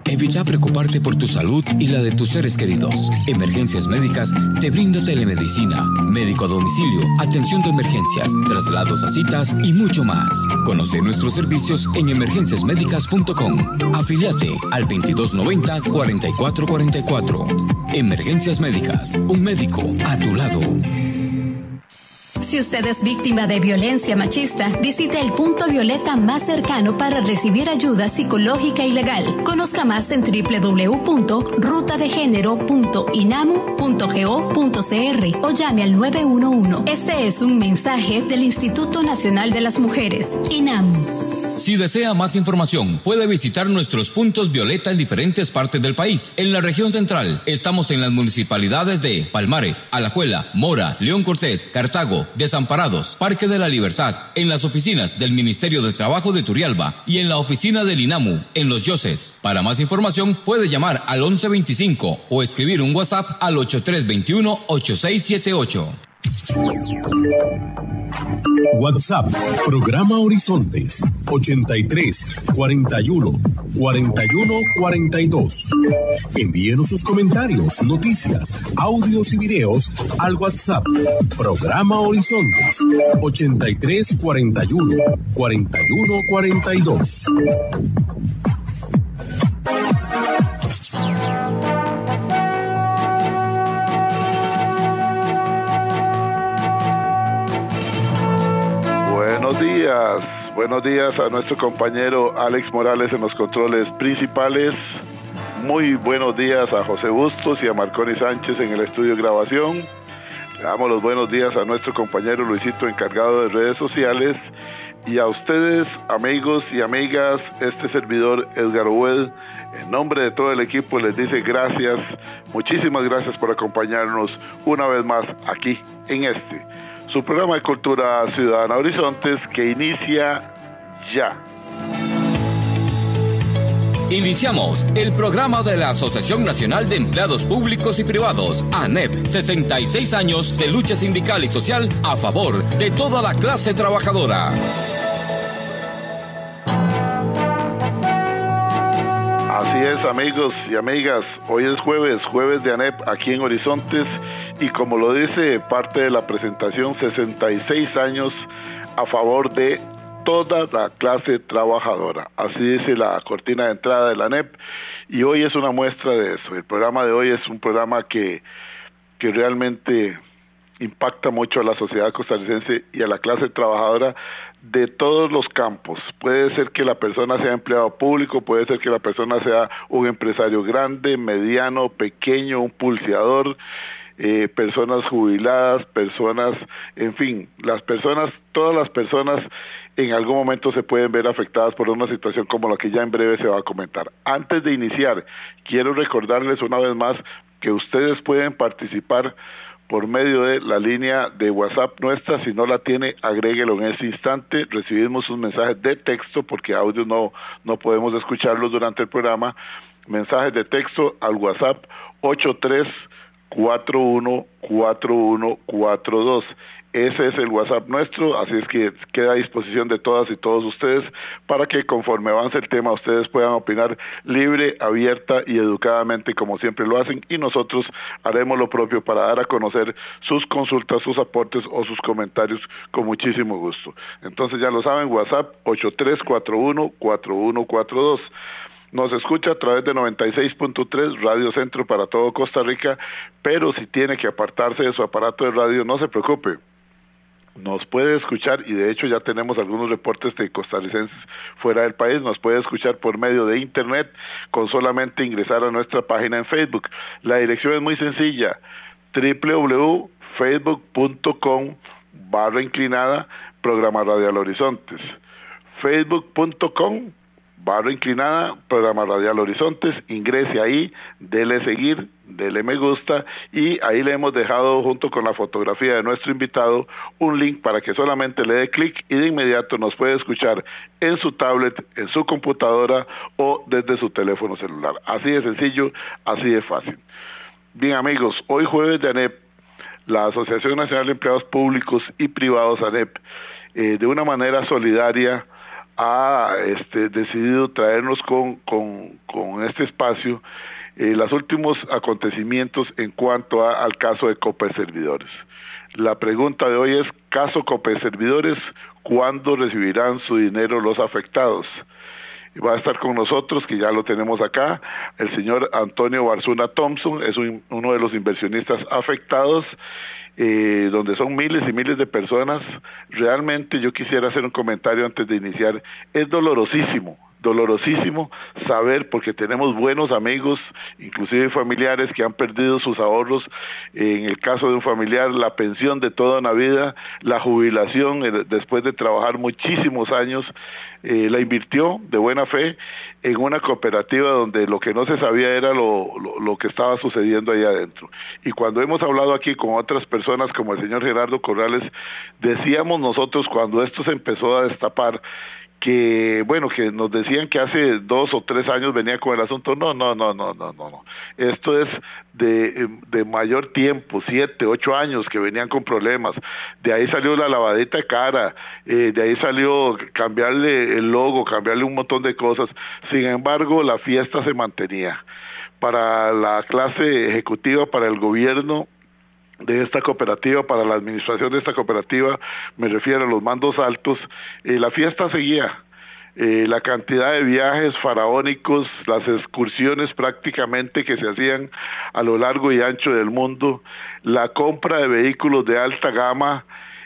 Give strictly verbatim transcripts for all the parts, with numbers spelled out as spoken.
Evita preocuparte por tu salud y la de tus seres queridos. Emergencias Médicas te brinda telemedicina, médico a domicilio, atención de emergencias, traslados a citas y mucho más. Conoce nuestros servicios en emergencias médicas punto com. Afíliate al veintidós noventa, cuarenta y cuatro cuarenta y cuatro. Emergencias Médicas, un médico a tu lado. Si usted es víctima de violencia machista, visite el punto violeta más cercano para recibir ayuda psicológica y legal. Conozca más en doble u doble u doble u punto ruta de género punto inamu punto go punto cr o llame al nueve uno uno. Este es un mensaje del Instituto Nacional de las Mujeres, INAMU. Si desea más información, puede visitar nuestros puntos violeta en diferentes partes del país. En la región central, estamos en las municipalidades de Palmares, Alajuela, Mora, León Cortés, Cartago, Desamparados, Parque de la Libertad, en las oficinas del Ministerio de Trabajo de Turrialba y en la oficina del INAMU, en Los Yoses. Para más información, puede llamar al once veinticinco o escribir un WhatsApp al ocho tres dos uno, ocho seis siete ocho. WhatsApp, programa Horizontes, ochenta y tres, cuarenta y uno, cuarenta y uno, cuarenta y dos. Envíenos sus comentarios, noticias, audios y videos al WhatsApp, programa Horizontes, ochenta y tres, cuarenta y uno, cuarenta y uno, cuarenta y dos. Buenos días, buenos días a nuestro compañero Alex Morales en los controles principales. Muy buenos días a José Bustos y a Marconi Sánchez en el estudio de grabación. Le damos los buenos días a nuestro compañero Luisito, encargado de redes sociales. Y a ustedes, amigos y amigas, este servidor Edgar Ued, en nombre de todo el equipo les dice gracias, muchísimas gracias por acompañarnos una vez más aquí en este su programa de Cultura Ciudadana Horizontes, que inicia ya. Iniciamos el programa de la Asociación Nacional de Empleados Públicos y Privados, ANEP, sesenta y seis años de lucha sindical y social a favor de toda la clase trabajadora. Así es, amigos y amigas, hoy es jueves, jueves de ANEP aquí en Horizontes. Y como lo dice parte de la presentación, sesenta y seis años a favor de toda la clase trabajadora. Así dice la cortina de entrada de la ANEP, y hoy es una muestra de eso. El programa de hoy es un programa que, que realmente impacta mucho a la sociedad costarricense y a la clase trabajadora de todos los campos. Puede ser que la persona sea empleado público, puede ser que la persona sea un empresario grande, mediano, pequeño, un pulseador, Eh, personas jubiladas, personas, en fin, las personas, todas las personas en algún momento se pueden ver afectadas por una situación como la que ya en breve se va a comentar. Antes de iniciar, quiero recordarles una vez más que ustedes pueden participar por medio de la línea de WhatsApp nuestra. Si no la tiene, agréguelo en ese instante. Recibimos un mensaje de texto, porque audio no, no podemos escucharlos durante el programa. Mensajes de texto al WhatsApp ocho tres cuatro uno cuatro uno cuatro dos. Ese es el WhatsApp nuestro, así es que queda a disposición de todas y todos ustedes para que conforme avance el tema ustedes puedan opinar libre, abierta y educadamente como siempre lo hacen, y nosotros haremos lo propio para dar a conocer sus consultas, sus aportes o sus comentarios con muchísimo gusto. Entonces ya lo saben, WhatsApp ocho tres cuatro uno cuatro uno cuatro dos. Nos escucha a través de noventa y seis punto tres, Radio Centro para todo Costa Rica, pero si tiene que apartarse de su aparato de radio, no se preocupe. Nos puede escuchar, y de hecho ya tenemos algunos reportes de costarricenses fuera del país, nos puede escuchar por medio de internet, con solamente ingresar a nuestra página en Facebook. La dirección es muy sencilla, doble u doble u doble u punto facebook punto com barra inclinada Programa Radial Horizontes. facebook punto com barra inclinada Programa Radial Horizontes, ingrese ahí, dele seguir, dele me gusta, y ahí le hemos dejado junto con la fotografía de nuestro invitado un link para que solamente le dé clic y de inmediato nos puede escuchar en su tablet, en su computadora o desde su teléfono celular. Así de sencillo, así de fácil. Bien, amigos, hoy jueves de ANEP, la Asociación Nacional de Empleados Públicos y Privados ANEP, eh, de una manera solidaria ha este, decidido traernos con, con, con este espacio eh, los últimos acontecimientos en cuanto a, al caso de Copeservidores. La pregunta de hoy es, caso Copeservidores, ¿cuándo recibirán su dinero los afectados? Va a estar con nosotros, que ya lo tenemos acá, el señor Antonio Barzuna Thompson, es un, uno de los inversionistas afectados, eh, donde son miles y miles de personas. Realmente yo quisiera hacer un comentario antes de iniciar. Es dolorosísimo, dolorosísimo saber, porque tenemos buenos amigos, inclusive familiares que han perdido sus ahorros, en el caso de un familiar, la pensión de toda una vida, la jubilación eh, después de trabajar muchísimos años, eh, la invirtió de buena fe en una cooperativa donde lo que no se sabía era lo, lo, lo que estaba sucediendo ahí adentro. Y cuando hemos hablado aquí con otras personas como el señor Gerardo Corrales, decíamos nosotros cuando esto se empezó a destapar, que bueno, que nos decían que hace dos o tres años venía con el asunto. No, no, no, no, no, no, no. Esto es de, de mayor tiempo, siete, ocho años que venían con problemas. De ahí salió la lavadita de cara, eh, de ahí salió cambiarle el logo, cambiarle un montón de cosas. Sin embargo, la fiesta se mantenía. Para la clase ejecutiva, para el gobierno de esta cooperativa, para la administración de esta cooperativa, me refiero a los mandos altos, eh, la fiesta seguía. Eh, la cantidad de viajes faraónicos, las excursiones prácticamente que se hacían a lo largo y ancho del mundo, la compra de vehículos de alta gama,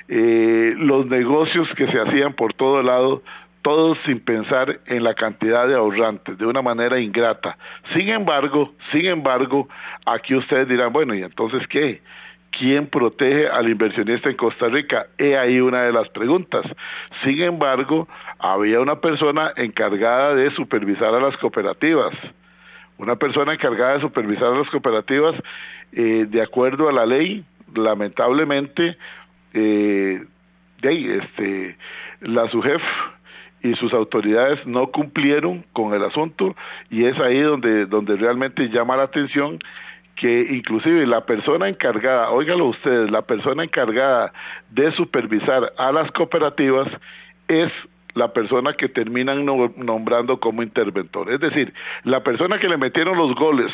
eh, los negocios que se hacían por todo lado, todos sin pensar en la cantidad de ahorrantes, de una manera ingrata. Sin embargo, sin embargo, aquí ustedes dirán, bueno, ¿y entonces qué? ¿Quién protege al inversionista en Costa Rica? He ahí una de las preguntas. Sin embargo, había una persona encargada de supervisar a las cooperativas. Una persona encargada de supervisar a las cooperativas, eh, de acuerdo a la ley, lamentablemente, eh, de ahí, este, la SUGEF y sus autoridades no cumplieron con el asunto, y es ahí donde, donde realmente llama la atención que inclusive la persona encargada, óigalo ustedes, la persona encargada de supervisar a las cooperativas es la persona que terminan no, nombrando como interventor. Es decir, la persona que le metieron los goles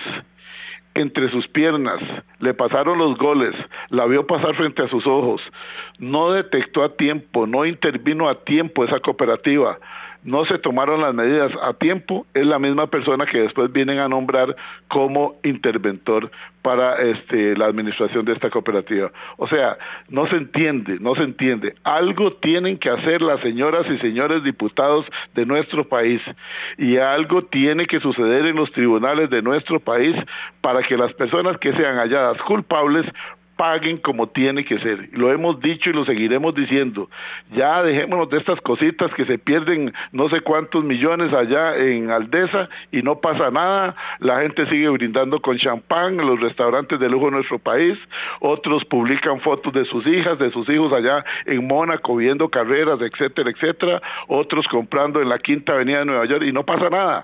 entre sus piernas, le pasaron los goles, la vio pasar frente a sus ojos, no detectó a tiempo, no intervino a tiempo esa cooperativa, no se tomaron las medidas a tiempo, es la misma persona que después vienen a nombrar como interventor para este la administración de esta cooperativa. O sea, no se entiende, no se entiende. Algo tienen que hacer las señoras y señores diputados de nuestro país, y algo tiene que suceder en los tribunales de nuestro país para que las personas que sean halladas culpables paguen como tiene que ser. Lo hemos dicho y lo seguiremos diciendo. Ya dejémonos de estas cositas que se pierden no sé cuántos millones allá en Aldesa y no pasa nada. La gente sigue brindando con champán en los restaurantes de lujo de nuestro país. Otros publican fotos de sus hijas, de sus hijos allá en Mónaco viendo carreras, etcétera, etcétera. Otros comprando en la Quinta Avenida de Nueva York y no pasa nada.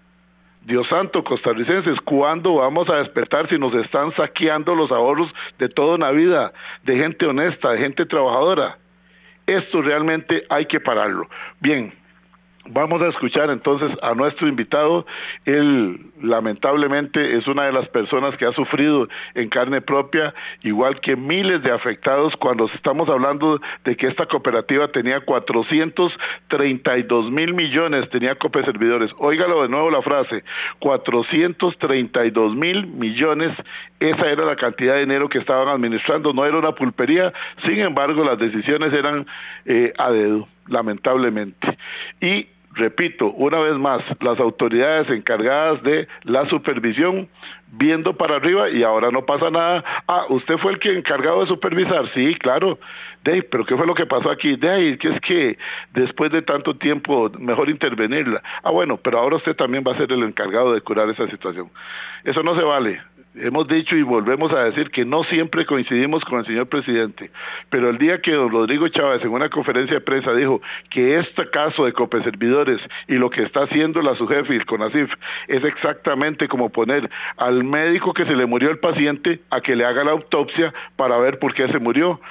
Dios santo, costarricenses, ¿cuándo vamos a despertar si nos están saqueando los ahorros de toda una vida, de gente honesta, de gente trabajadora? Esto realmente hay que pararlo. Bien, vamos a escuchar entonces a nuestro invitado. Él lamentablemente es una de las personas que ha sufrido en carne propia, igual que miles de afectados, cuando estamos hablando de que esta cooperativa tenía cuatrocientos treinta y dos mil millones, tenía Copeservidores. Óigalo de nuevo la frase, cuatrocientos treinta y dos mil millones, esa era la cantidad de dinero que estaban administrando, no era una pulpería. Sin embargo, las decisiones eran eh, a dedo, lamentablemente. Y repito, una vez más, las autoridades encargadas de la supervisión viendo para arriba y ahora no pasa nada. Ah, ¿usted fue el que encargado de supervisar? Sí, claro. De ahí, pero ¿qué fue lo que pasó aquí? De ahí, que es que después de tanto tiempo, mejor intervenirla. Ah, bueno, pero ahora usted también va a ser el encargado de curar esa situación. Eso no se vale. Hemos dicho y volvemos a decir que no siempre coincidimos con el señor presidente, pero el día que don Rodrigo Chávez en una conferencia de prensa dijo que este caso de Copeservidores y lo que está haciendo la SUGEF y el CONACYF es exactamente como poner al médico que se le murió el paciente a que le haga la autopsia para ver por qué se murió.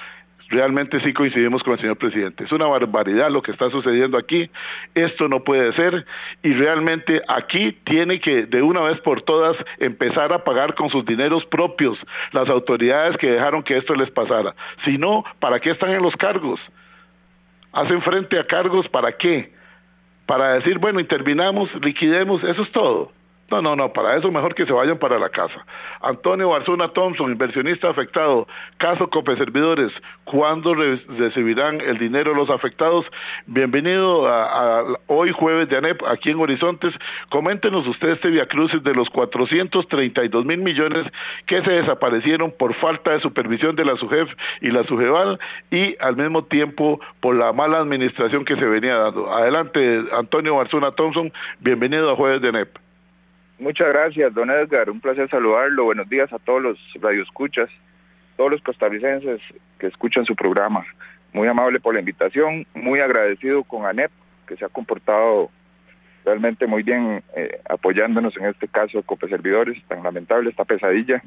realmente sí coincidimos con el señor presidente. Es una barbaridad lo que está sucediendo aquí, esto no puede ser, y realmente aquí tiene que de una vez por todas empezar a pagar con sus dineros propios las autoridades que dejaron que esto les pasara. Si no, ¿para qué están en los cargos? ¿Hacen frente a cargos para qué? Para decir, bueno, intervinamos, liquidemos, eso es todo. No, no, no, para eso mejor que se vayan para la casa. Antonio Barzuna Thompson, inversionista afectado, caso Copeservidores, ¿cuándo re recibirán el dinero los afectados? Bienvenido a, a hoy jueves de ANEP aquí en Horizontes. Coméntenos ustedes este viacrucis de los cuatrocientos treinta y dos mil millones que se desaparecieron por falta de supervisión de la SUGEF y la SUGEVAL y al mismo tiempo por la mala administración que se venía dando. Adelante, Antonio Barzuna Thompson, bienvenido a jueves de ANEP. Muchas gracias, don Edgar, un placer saludarlo. Buenos días a todos los radioescuchas, todos los costarricenses que escuchan su programa. Muy amable por la invitación, muy agradecido con ANEP, que se ha comportado realmente muy bien eh, apoyándonos en este caso de Copeservidores, tan lamentable esta pesadilla.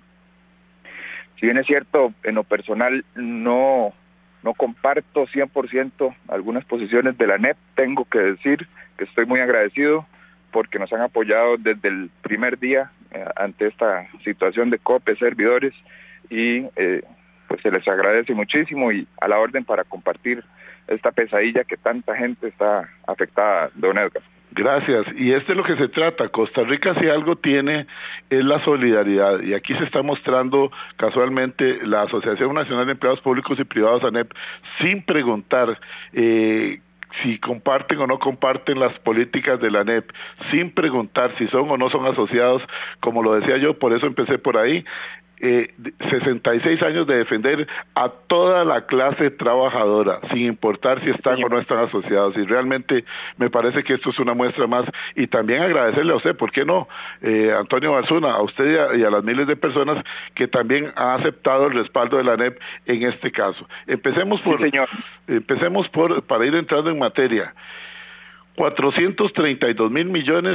Si bien es cierto, en lo personal no, no comparto cien por ciento algunas posiciones de la ANEP, tengo que decir que estoy muy agradecido porque nos han apoyado desde el primer día eh, ante esta situación de Copeservidores y eh, pues se les agradece muchísimo y a la orden para compartir esta pesadilla que tanta gente está afectada, don Edgar. Gracias, y esto es lo que se trata. Costa Rica si algo tiene es la solidaridad, y aquí se está mostrando casualmente la Asociación Nacional de Empleados Públicos y Privados, ANEP, sin preguntar eh, si comparten o no comparten las políticas de la ANEP, sin preguntar si son o no son asociados, como lo decía yo, por eso empecé por ahí, eh, sesenta y seis años de defender a toda la clase trabajadora, sin importar si están sí. o no están asociados, y realmente me parece que esto es una muestra más, y también agradecerle a usted, ¿por qué no? Eh, Antonio Barzuna, a usted y a, y a las miles de personas que también han aceptado el respaldo de la ANEP en este caso. Empecemos por, sí, señor. empecemos por, para ir entrando en materia, cuatrocientos treinta y dos mil millones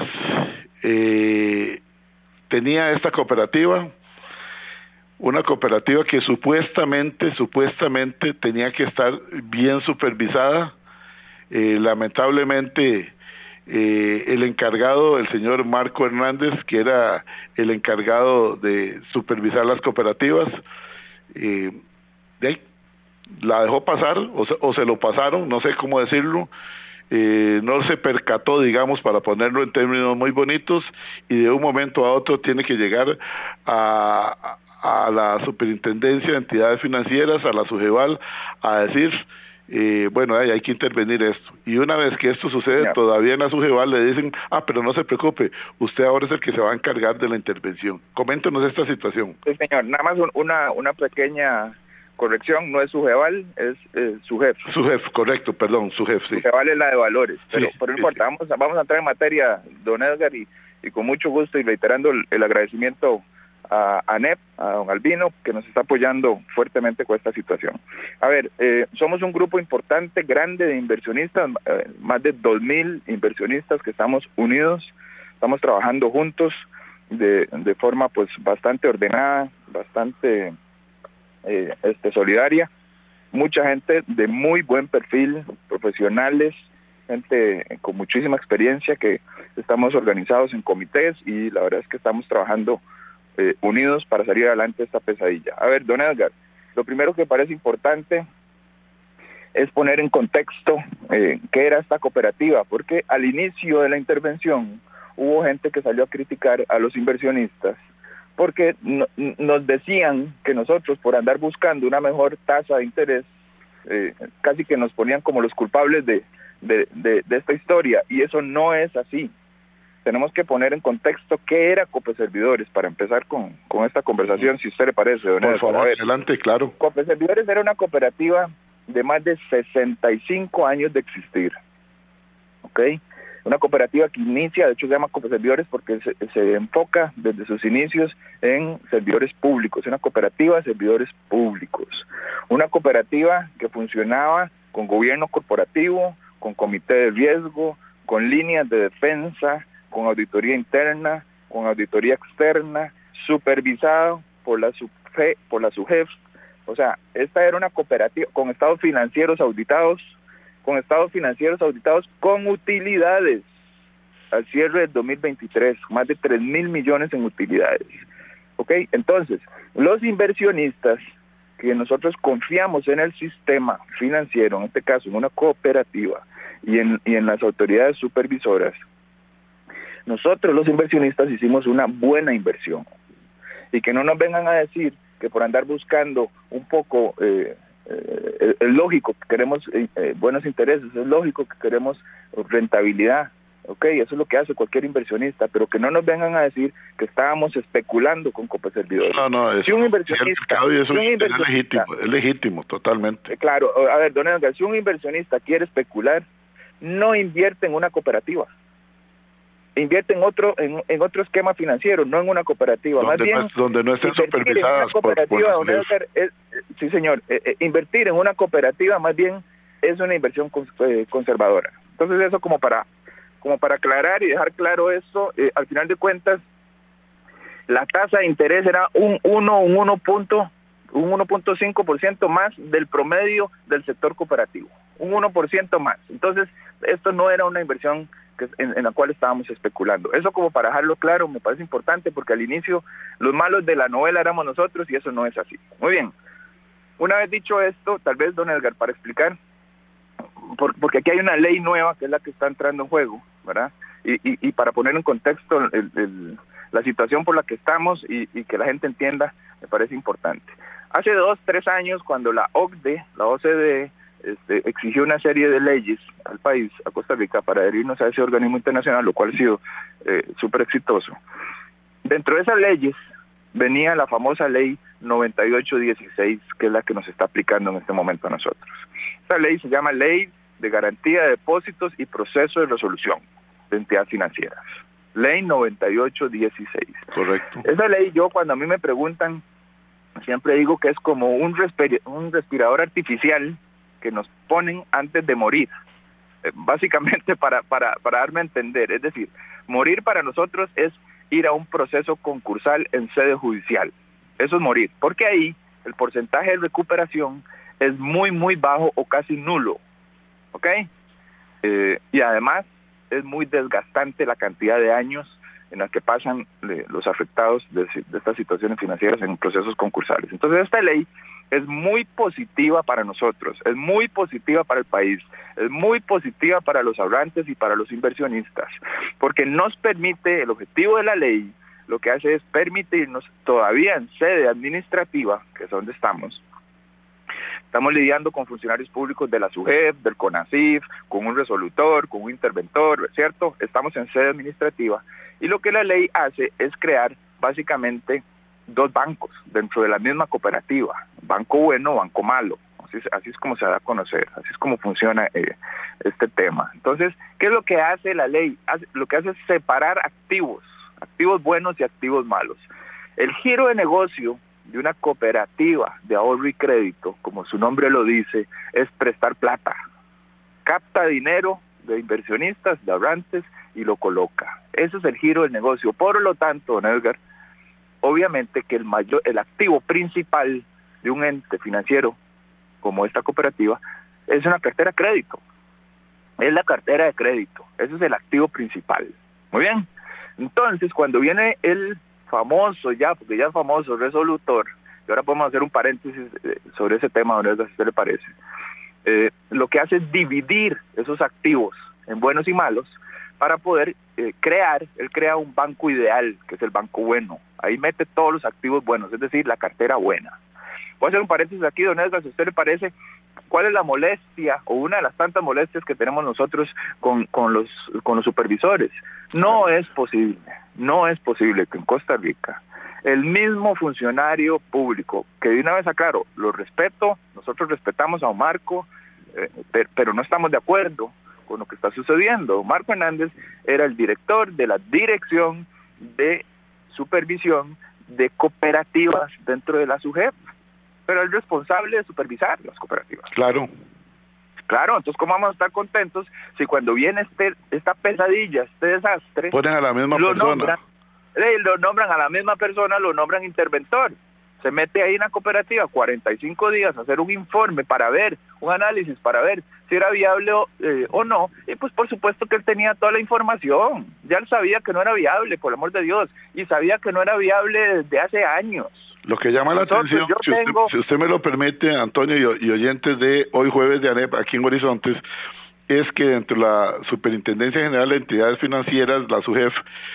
eh, tenía esta cooperativa, una cooperativa que supuestamente, supuestamente tenía que estar bien supervisada. Eh, lamentablemente eh, el encargado, el señor Marco Hernández, que era el encargado de supervisar las cooperativas, eh, de ahí, la dejó pasar, o se, o se lo pasaron, no sé cómo decirlo, eh, no se percató, digamos, para ponerlo en términos muy bonitos, y de un momento a otro tiene que llegar a... a la Superintendencia de Entidades Financieras, a la SUGEVAL, a decir, eh, bueno, hay, hay que intervenir esto. Y una vez que esto sucede, yeah. todavía en la SUGEVAL le dicen, ah, pero no se preocupe, usted ahora es el que se va a encargar de la intervención. Coméntenos esta situación. Sí, señor, nada más un, una, una pequeña corrección, no es SUGEVAL, es eh, SUGEF. SUGEF, correcto, perdón, SUGEF, sí. SUGEVAL es la de valores, pero, sí, pero no sí, importa, sí. Vamos, a, vamos a entrar en materia, don Edgar, y, y con mucho gusto y reiterando el, el agradecimiento a ANEP, a don Albino, que nos está apoyando fuertemente con esta situación. A ver, eh, somos un grupo importante, grande de inversionistas, eh, más de dos mil inversionistas que estamos unidos, estamos trabajando juntos de, de forma pues bastante ordenada, bastante eh, este, solidaria, mucha gente de muy buen perfil, profesionales, gente con muchísima experiencia, que estamos organizados en comités y la verdad es que estamos trabajando Eh, unidos para salir adelante de esta pesadilla. A ver, don Edgar, lo primero que parece importante es poner en contexto eh, qué era esta cooperativa, porque al inicio de la intervención hubo gente que salió a criticar a los inversionistas, porque no, nos decían que nosotros, por andar buscando una mejor tasa de interés, eh, casi que nos ponían como los culpables de, de, de, de esta historia, y eso no es así. Tenemos que poner en contexto qué era Copeservidores para empezar con, con esta conversación, si usted le parece, don Por favor, adelante, claro. Copeservidores era una cooperativa de más de sesenta y cinco años de existir, ¿ok? Una cooperativa que inicia, de hecho se llama Copeservidores porque se, se enfoca desde sus inicios en servidores públicos, una cooperativa de servidores públicos, una cooperativa que funcionaba con gobierno corporativo, con comité de riesgo, con líneas de defensa, con auditoría interna, con auditoría externa, supervisado por la SUGEF, por la SUGEF, O sea, esta era una cooperativa con estados financieros auditados, con estados financieros auditados con utilidades al cierre del dos mil veintitrés, más de tres mil millones en utilidades. ¿Ok? Entonces, los inversionistas que nosotros confiamos en el sistema financiero, en este caso en una cooperativa y en, y en las autoridades supervisoras, nosotros los inversionistas hicimos una buena inversión. Y que no nos vengan a decir que por andar buscando un poco, eh, eh, es lógico que queremos eh, eh, buenos intereses, es lógico que queremos rentabilidad, ok, eso es lo que hace cualquier inversionista, pero que no nos vengan a decir que estábamos especulando con Copaservidores. No, no, es, si un inversionista, si eso si un es, inversionista es legítimo, es legítimo, totalmente. Eh, claro, a ver, don Edgar, si un inversionista quiere especular, no invierte en una cooperativa. Invierte en otro en, en otro esquema financiero, no en una cooperativa. Donde Más bien, no, es, donde no estén supervisadas por, por por Edgar, es, sí, señor. Eh, eh, invertir en una cooperativa más bien es una inversión cons, eh, conservadora. Entonces eso como para como para aclarar y dejar claro eso, eh, al final de cuentas, la tasa de interés era un uno, un uno punto, un uno punto cinco por ciento más del promedio del sector cooperativo, un uno por ciento más. Entonces, esto no era una inversión que, en, en la cual estábamos especulando. Eso como para dejarlo claro me parece importante, porque al inicio los malos de la novela éramos nosotros y eso no es así. Muy bien, una vez dicho esto, tal vez, don Edgar, para explicar, por, porque aquí hay una ley nueva que es la que está entrando en juego, ¿verdad? Y, y, y para poner en contexto el, el, la situación por la que estamos y, y que la gente entienda, me parece importante. Hace dos, tres años, cuando la O C D E, la O C D E, este, exigió una serie de leyes al país, a Costa Rica, para adherirnos a ese organismo internacional, lo cual ha sido eh, súper exitoso. Dentro de esas leyes venía la famosa ley noventa y ocho dieciséis, que es la que nos está aplicando en este momento a nosotros. Esta ley se llama Ley de Garantía de Depósitos y Proceso de Resolución de Entidades Financieras. Ley noventa y ocho dieciséis. Correcto. Esa ley, yo cuando a mí me preguntan, siempre digo que es como un, respir un respirador artificial que nos ponen antes de morir, eh, básicamente para, para, para darme a entender. Es decir, morir para nosotros es ir a un proceso concursal en sede judicial. Eso es morir, porque ahí el porcentaje de recuperación es muy, muy bajo o casi nulo, ¿ok? Eh, y además es muy desgastante la cantidad de años en la que pasan eh, los afectados de, de estas situaciones financieras en procesos concursales. Entonces esta ley es muy positiva para nosotros, es muy positiva para el país, es muy positiva para los ahorrantes y para los inversionistas, porque nos permite, el objetivo de la ley, lo que hace es permitirnos todavía en sede administrativa, que es donde estamos, estamos lidiando con funcionarios públicos de la SUGEP, del CONACYF, con un resolutor, con un interventor, ¿cierto? Estamos en sede administrativa y lo que la ley hace es crear básicamente dos bancos dentro de la misma cooperativa, banco bueno, banco malo, así, así es como se da a conocer, así es como funciona eh, este tema. Entonces, ¿qué es lo que hace la ley? Hace, lo que hace es separar activos, activos buenos y activos malos. El giro de negocio de una cooperativa de ahorro y crédito, como su nombre lo dice, es prestar plata. Capta dinero de inversionistas, de ahorrantes y lo coloca. Ese es el giro del negocio. Por lo tanto, don Edgar, obviamente que el mayor, el activo principal de un ente financiero como esta cooperativa es una cartera de crédito. Es la cartera de crédito. Ese es el activo principal. Muy bien. Entonces, cuando viene el famoso ya, porque ya es famoso, resolutor, y ahora podemos hacer un paréntesis sobre ese tema, si a usted le parece, eh, lo que hace es dividir esos activos en buenos y malos para poder eh, crear, él crea un banco ideal, que es el banco bueno. Ahí mete todos los activos buenos, es decir, la cartera buena. Voy a hacer un paréntesis aquí, don Edgar, si a usted le parece, ¿cuál es la molestia o una de las tantas molestias que tenemos nosotros con, con, los, con los supervisores? No es posible, no es posible que en Costa Rica el mismo funcionario público, que de una vez aclaro, lo respeto, nosotros respetamos a Marco, eh, pero, pero no estamos de acuerdo con lo que está sucediendo. Marco Hernández era el director de la Dirección de Supervisión de Cooperativas dentro de la SUGEP, pero el responsable de supervisar las cooperativas. Claro. Claro, entonces ¿cómo vamos a estar contentos si cuando viene este esta pesadilla, este desastre, ponen a la misma lo persona? Nombran, eh, lo nombran a la misma persona, lo nombran interventor? se mete ahí en la cooperativa cuarenta y cinco días a hacer un informe para ver, un análisis para ver si era viable o, eh, o no, y pues por supuesto que él tenía toda la información, ya él sabía que no era viable, por el amor de Dios, y sabía que no era viable desde hace años. Lo que llama Entonces, la atención, si, tengo... usted, si usted me lo permite, Antonio, y, y oyentes de Hoy Jueves de ANEP aquí en Horizontes, es que dentro de la Superintendencia General de Entidades Financieras, la SUGEF,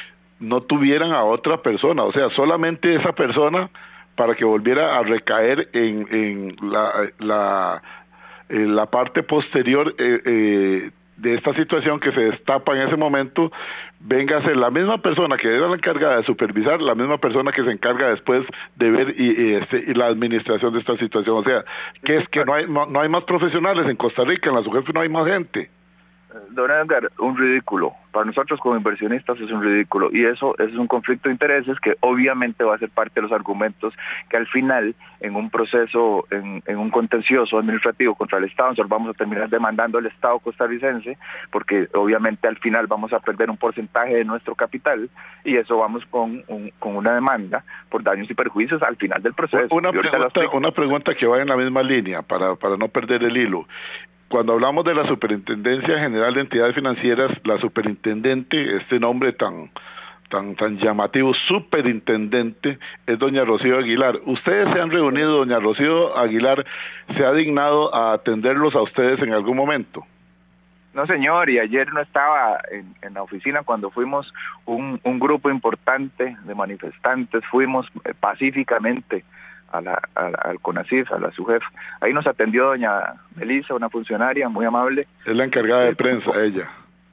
no tuvieran a otra persona, o sea, solamente esa persona para que volviera a recaer en, en la, la, en la parte posterior eh, eh, de esta situación que se destapa en ese momento, venga a ser la misma persona que era la encargada de supervisar, la misma persona que se encarga después de ver y, y, este, y la administración de esta situación. O sea, que es que no hay no, no hay más profesionales en Costa Rica, en la SUGEF no hay más gente. Don Edgar, un ridículo. Para nosotros como inversionistas es un ridículo, y eso, eso es un conflicto de intereses que obviamente va a ser parte de los argumentos que al final, en un proceso, en, en un contencioso administrativo contra el Estado, nosotros vamos a terminar demandando al Estado costarricense, porque obviamente al final vamos a perder un porcentaje de nuestro capital, y eso vamos con, un, con una demanda por daños y perjuicios al final del proceso. Una pregunta, una pregunta que va en la misma línea, para, para no perder el hilo. Cuando hablamos de la Superintendencia General de Entidades Financieras, la superintendente, este nombre tan tan tan llamativo, superintendente, es doña Rocío Aguilar. ¿Ustedes se han reunido, doña Rocío Aguilar se ha dignado a atenderlos a ustedes en algún momento? No, señor, y ayer no estaba en, en la oficina cuando fuimos un, un grupo importante de manifestantes, fuimos eh, pacíficamente a la, a, al CONACYT, a la SUGEF. Ahí nos atendió doña Melissa, una funcionaria muy amable. Es la encargada de prensa, ella.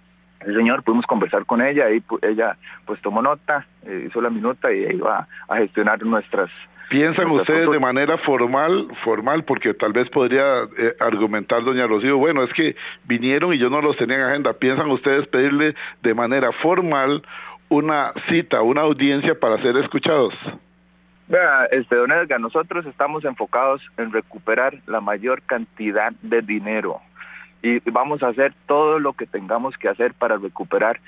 El señor, pudimos conversar con ella, y ella pues tomó nota, eh, hizo la minuta y iba a gestionar nuestras... ¿Piensan nuestras ustedes fotos. de manera formal, formal, porque tal vez podría eh, argumentar doña Rocío, bueno, es que vinieron y yo no los tenía en agenda, ¿piensan ustedes pedirle de manera formal una cita, una audiencia para ser escuchados? Vea, este, don Edgar, nosotros estamos enfocados en recuperar la mayor cantidad de dinero y vamos a hacer todo lo que tengamos que hacer para recuperar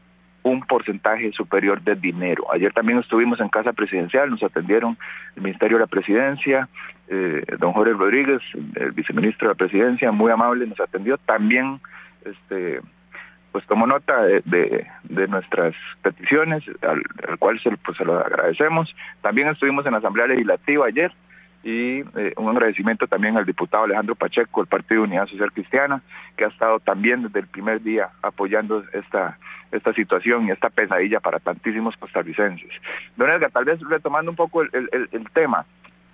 un porcentaje superior de dinero. Ayer también estuvimos en Casa Presidencial, nos atendieron el Ministerio de la Presidencia, eh, don Jorge Rodríguez, el viceministro de la Presidencia, muy amable, nos atendió. También este pues tomó nota de, de, de nuestras peticiones, al, al cual se, pues, se lo agradecemos. También estuvimos en la Asamblea Legislativa ayer, y eh, un agradecimiento también al diputado Alejandro Pacheco, del Partido de Unidad Social Cristiana, que ha estado también desde el primer día apoyando esta esta situación y esta pesadilla para tantísimos costarricenses. Don Edgar, tal vez retomando un poco el, el, el tema,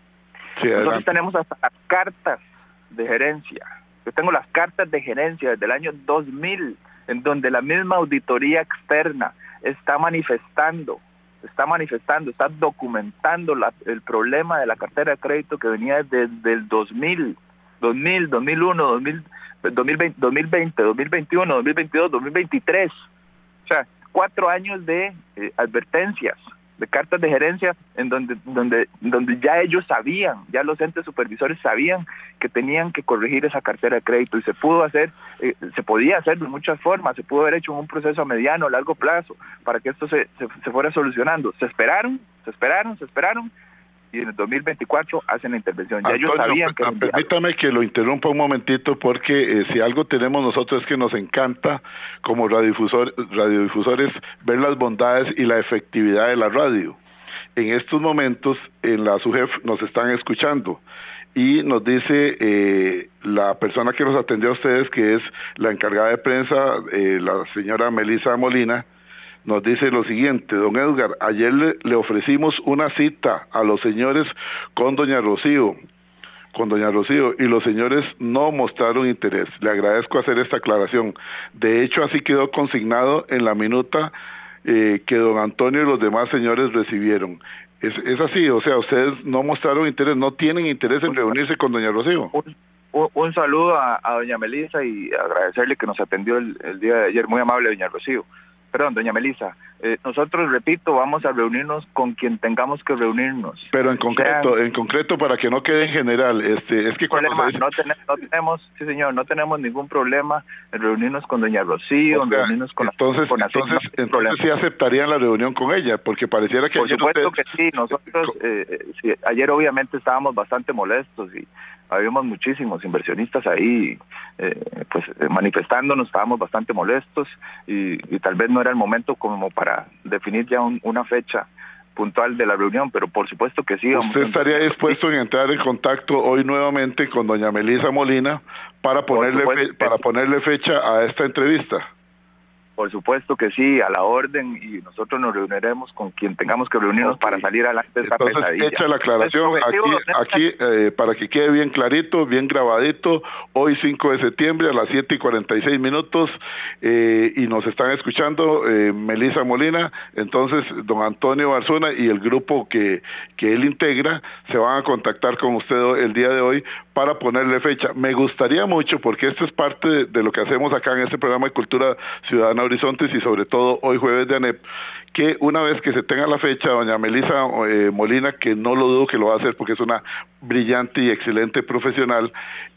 sí, nosotros tenemos hasta las cartas de gerencia. Yo tengo las cartas de gerencia desde el año dos mil, en donde la misma auditoría externa está manifestando, está manifestando, está documentando la, el problema de la cartera de crédito que venía desde el dos mil, dos mil, dos mil uno, dos mil, dos mil veinte, dos mil veinte, dos mil veintiuno, dos mil veintidós, dos mil veintitrés. O sea, cuatro años de eh, advertencias, de cartas de gerencia, en donde, donde, donde ya ellos sabían, ya los entes supervisores sabían que tenían que corregir esa cartera de crédito, y se pudo hacer, eh, se podía hacer de muchas formas, se pudo haber hecho en un proceso a mediano, a largo plazo, para que esto se, se, se fuera solucionando. Se esperaron, se esperaron, se esperaron, y en el dos mil veinticuatro hacen la intervención. Ya Antonio, ellos sabían que... Permítame que lo interrumpa un momentito, porque eh, si algo tenemos nosotros es que nos encanta como radiodifusor, radiodifusores ver las bondades y la efectividad de la radio. En estos momentos en la SUGEF nos están escuchando y nos dice eh, la persona que nos atendió a ustedes, que es la encargada de prensa, eh, la señora Melissa Molina, nos dice lo siguiente: don Edgar, ayer le, le ofrecimos una cita a los señores con doña Rocío, con doña Rocío, y los señores no mostraron interés. Le agradezco hacer esta aclaración. De hecho, así quedó consignado en la minuta eh, que don Antonio y los demás señores recibieron. Es, es así, o sea, ustedes no mostraron interés, no tienen interés en reunirse con doña Rocío. Un, un, un saludo a, a doña Melissa, y agradecerle que nos atendió el, el día de ayer, muy amable doña Rocío. Perdón, doña Melissa, Eh, nosotros, repito, vamos a reunirnos con quien tengamos que reunirnos. Pero en concreto, Sean, en concreto para que no quede en general, este, es que cuando problema, dice... no, ten, no tenemos, sí señor, no tenemos ningún problema en reunirnos con doña Rocío, o sea, en reunirnos con entonces, con entonces, no entonces sí aceptarían la reunión con ella, porque pareciera que por supuesto usted... que sí. Nosotros eh, sí, ayer obviamente estábamos bastante molestos y habíamos muchísimos inversionistas ahí, eh, pues eh, manifestándonos, estábamos bastante molestos y, y tal vez no era el momento como para definir ya un, una fecha puntual de la reunión, pero por supuesto que sí. ¿Usted estaría dispuesto en entrar en contacto hoy nuevamente con doña Melisa Molina para ponerle fe, para ponerle fecha a esta entrevista? Por supuesto que sí, a la orden, y nosotros nos reuniremos con quien tengamos que reunirnos okay. para salir adelante de esta Entonces, pesadilla. Hecha la aclaración aquí, aquí eh, para que quede bien clarito, bien grabadito, hoy cinco de septiembre a las siete y cuarenta y seis minutos, eh, y nos están escuchando eh, Melisa Molina, entonces don Antonio Barzuna y el grupo que, que él integra se van a contactar con usted el día de hoy para ponerle fecha. Me gustaría mucho, porque esto es parte de, de lo que hacemos acá en este programa de Cultura Ciudadana Horizontes y sobre todo hoy jueves de ANEP, que una vez que se tenga la fecha, doña Melisa eh, Molina, que no lo dudo que lo va a hacer porque es una brillante y excelente profesional,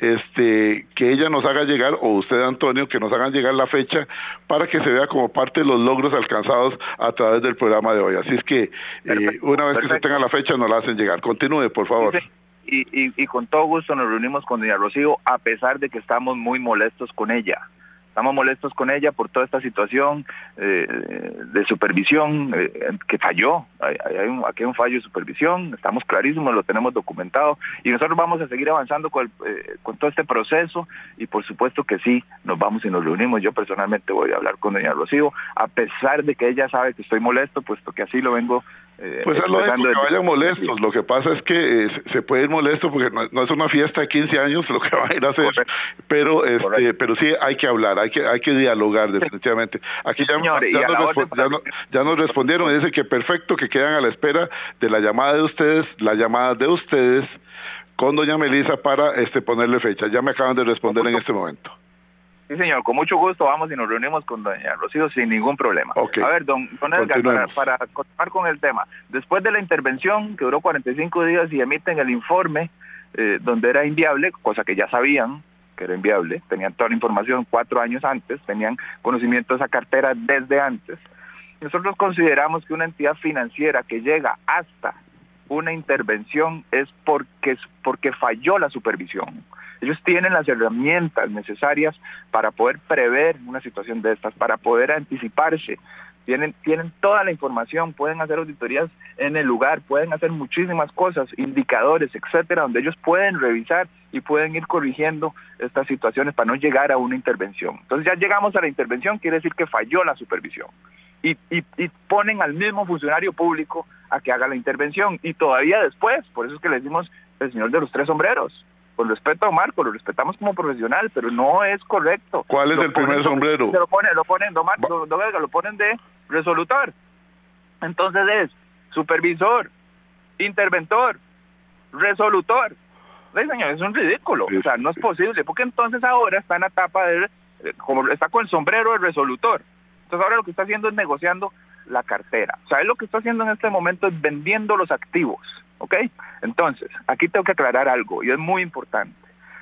este, que ella nos haga llegar, o usted Antonio, que nos hagan llegar la fecha para que se vea como parte de los logros alcanzados a través del programa de hoy. Así es que eh, una vez perfecto. que se tenga la fecha nos la hacen llegar. Continúe, por favor. Sí, sí. Y, y, y con todo gusto nos reunimos con doña Rocío, a pesar de que estamos muy molestos con ella. Estamos molestos con ella por toda esta situación eh, de supervisión eh, que falló. Hay, hay un, aquí hay un fallo de supervisión, estamos clarísimos, lo tenemos documentado y nosotros vamos a seguir avanzando con, el, eh, con todo este proceso y por supuesto que sí, nos vamos y nos reunimos. Yo personalmente voy a hablar con doña Rocío, a pesar de que ella sabe que estoy molesto, puesto que así lo vengo Eh, pues es lógico que vayan molestos, lo que pasa es que eh, se puede ir molesto porque no, no es una fiesta de quince años lo que van a ir a hacer, Correcto. pero este, Correcto. pero sí hay que hablar, hay que hay que dialogar definitivamente. Aquí ya, Señor, ya, nos, resp ya, no, ya nos respondieron, dice que perfecto, que quedan a la espera de la llamada de ustedes, la llamada de ustedes con doña Melisa para este ponerle fecha. Ya me acaban de responder en este momento. Sí, señor, con mucho gusto vamos y nos reunimos con doña Rocío sin ningún problema. Okay. A ver, don, don Edgar, para, para continuar con el tema, después de la intervención que duró cuarenta y cinco días y emiten el informe eh, donde era inviable, cosa que ya sabían que era inviable, tenían toda la información cuatro años antes, tenían conocimiento de esa cartera desde antes, nosotros consideramos que una entidad financiera que llega hasta una intervención es porque, porque falló la supervisión. Ellos tienen las herramientas necesarias para poder prever una situación de estas, para poder anticiparse. Tienen, tienen toda la información, pueden hacer auditorías en el lugar, pueden hacer muchísimas cosas, indicadores, etcétera, donde ellos pueden revisar y pueden ir corrigiendo estas situaciones para no llegar a una intervención. Entonces ya llegamos a la intervención, quiere decir que falló la supervisión. Y, y, y ponen al mismo funcionario público a que haga la intervención. Y todavía después, por eso es que le decimos el señor de los tres sombreros. Con respeto a Marco, lo respetamos como profesional, pero no es correcto. ¿Cuál es lo el primer sombrero? Se lo ponen, lo ponen, don Marco, don Edgar, lo ponen de resolutor. Entonces es supervisor, interventor, resolutor. ¿Sí, señor? Es un ridículo. Sí. O sea, no es posible, porque entonces ahora está en la etapa de, como está con el sombrero de resolutor. Entonces ahora lo que está haciendo es negociando la cartera. O sea, él lo que está haciendo en este momento es vendiendo los activos. ¿Ok? Entonces, aquí tengo que aclarar algo, y es muy importante.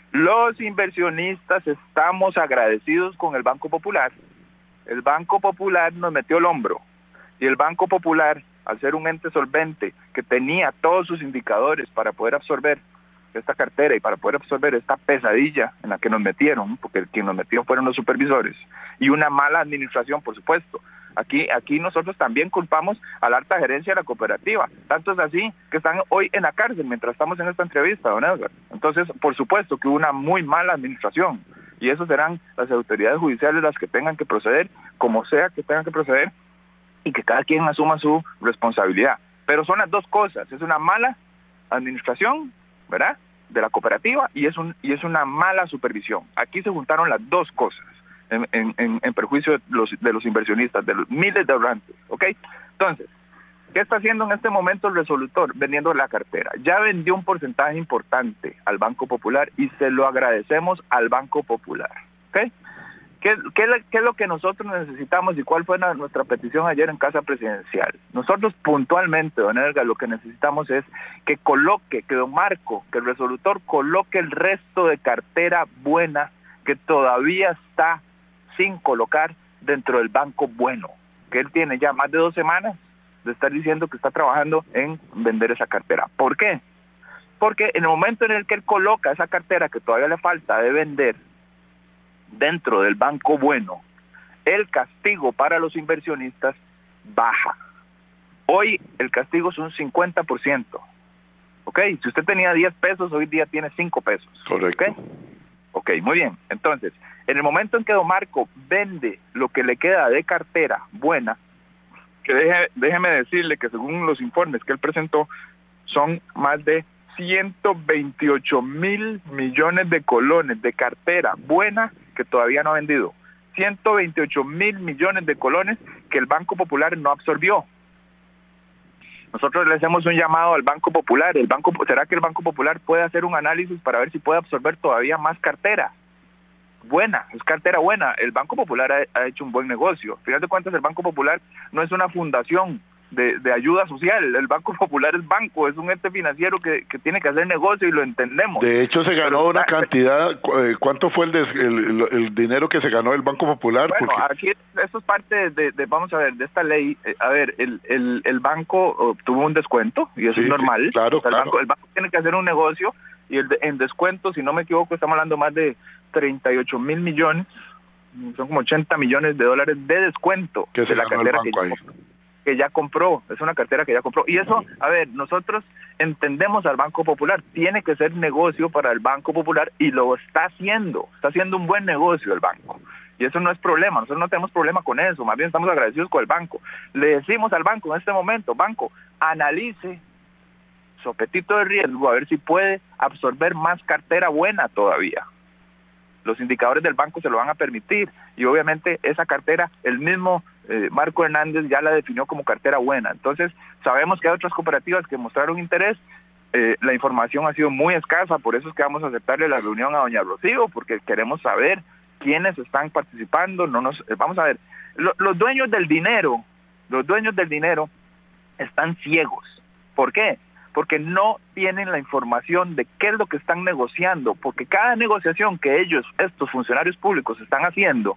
Los inversionistas estamos agradecidos con el Banco Popular. El Banco Popular nos metió el hombro, y el Banco Popular, al ser un ente solvente que tenía todos sus indicadores para poder absorber esta cartera y para poder absorber esta pesadilla en la que nos metieron, porque quien nos metió fueron los supervisores, y una mala administración, por supuesto. Aquí, aquí nosotros también culpamos a la alta gerencia de la cooperativa. Tanto es así que están hoy en la cárcel mientras estamos en esta entrevista, don Edgar. Entonces, por supuesto que hubo una muy mala administración. Y eso serán las autoridades judiciales las que tengan que proceder, como sea que tengan que proceder, y que cada quien asuma su responsabilidad. Pero son las dos cosas. Es una mala administración, ¿verdad?, de la cooperativa, y es, un, y es una mala supervisión. Aquí se juntaron las dos cosas. En, en, en perjuicio de los, de los inversionistas, de los miles de ahorrantes, ¿ok? Entonces, ¿qué está haciendo en este momento el resolutor? Vendiendo la cartera. Ya vendió un porcentaje importante al Banco Popular y se lo agradecemos al Banco Popular, ¿ok? ¿Qué, qué, ¿Qué es lo que nosotros necesitamos y cuál fue la, nuestra petición ayer en Casa Presidencial? Nosotros puntualmente, don Edgar, lo que necesitamos es que coloque, que don Marco, que el resolutor coloque el resto de cartera buena que todavía está sin colocar dentro del banco bueno, que él tiene ya más de dos semanas de estar diciendo que está trabajando en vender esa cartera. ¿Por qué? Porque en el momento en el que él coloca esa cartera que todavía le falta de vender dentro del banco bueno, el castigo para los inversionistas baja. Hoy el castigo es un cincuenta por ciento. ¿Ok? Si usted tenía diez pesos, hoy día tiene cinco pesos. Correcto. ¿Ok? Ok, muy bien. Entonces, en el momento en que don Marco vende lo que le queda de cartera buena, que deje, déjeme decirle que según los informes que él presentó, son más de ciento veintiocho mil millones de colones de cartera buena que todavía no ha vendido. ciento veintiocho mil millones de colones que el Banco Popular no absorbió. Nosotros le hacemos un llamado al Banco Popular. El Banco, ¿será que el Banco Popular puede hacer un análisis para ver si puede absorber todavía más cartera buena? Es cartera buena. El Banco Popular ha, ha hecho un buen negocio. Al final de cuentas, el Banco Popular no es una fundación De, de ayuda social. El Banco Popular es banco, es un ente financiero que, que tiene que hacer negocio y lo entendemos. De hecho, se ganó Pero, una cantidad. ¿Cuánto fue el, des, el, el, el dinero que se ganó el Banco Popular? Bueno, Porque... aquí esto es parte de, de, vamos a ver, de esta ley. Eh, a ver, el, el, el banco obtuvo un descuento y eso sí, es normal. Sí, claro, o sea, el, claro. banco, el banco tiene que hacer un negocio y el de, en descuento, si no me equivoco, estamos hablando más de treinta y ocho mil millones, son como ochenta millones de dólares de descuento que de la cartera que ahí. que ya compró, es una cartera que ya compró. Y eso, a ver, nosotros entendemos al Banco Popular, tiene que ser negocio para el Banco Popular y lo está haciendo, está haciendo un buen negocio el banco. Y eso no es problema, nosotros no tenemos problema con eso, más bien estamos agradecidos con el banco. Le decimos al banco en este momento, banco, analice su apetito de riesgo, a ver si puede absorber más cartera buena todavía. Los indicadores del banco se lo van a permitir y obviamente esa cartera, el mismo eh, Marco Hernández ya la definió como cartera buena. Entonces sabemos que hay otras cooperativas que mostraron interés, eh, la información ha sido muy escasa, por eso es que vamos a aceptarle la reunión a doña Rocío, porque queremos saber quiénes están participando. No nos eh, vamos a ver, lo, los dueños del dinero, los dueños del dinero están ciegos. ¿Por qué? Porque no tienen la información de qué es lo que están negociando, porque cada negociación que ellos, estos funcionarios públicos, están haciendo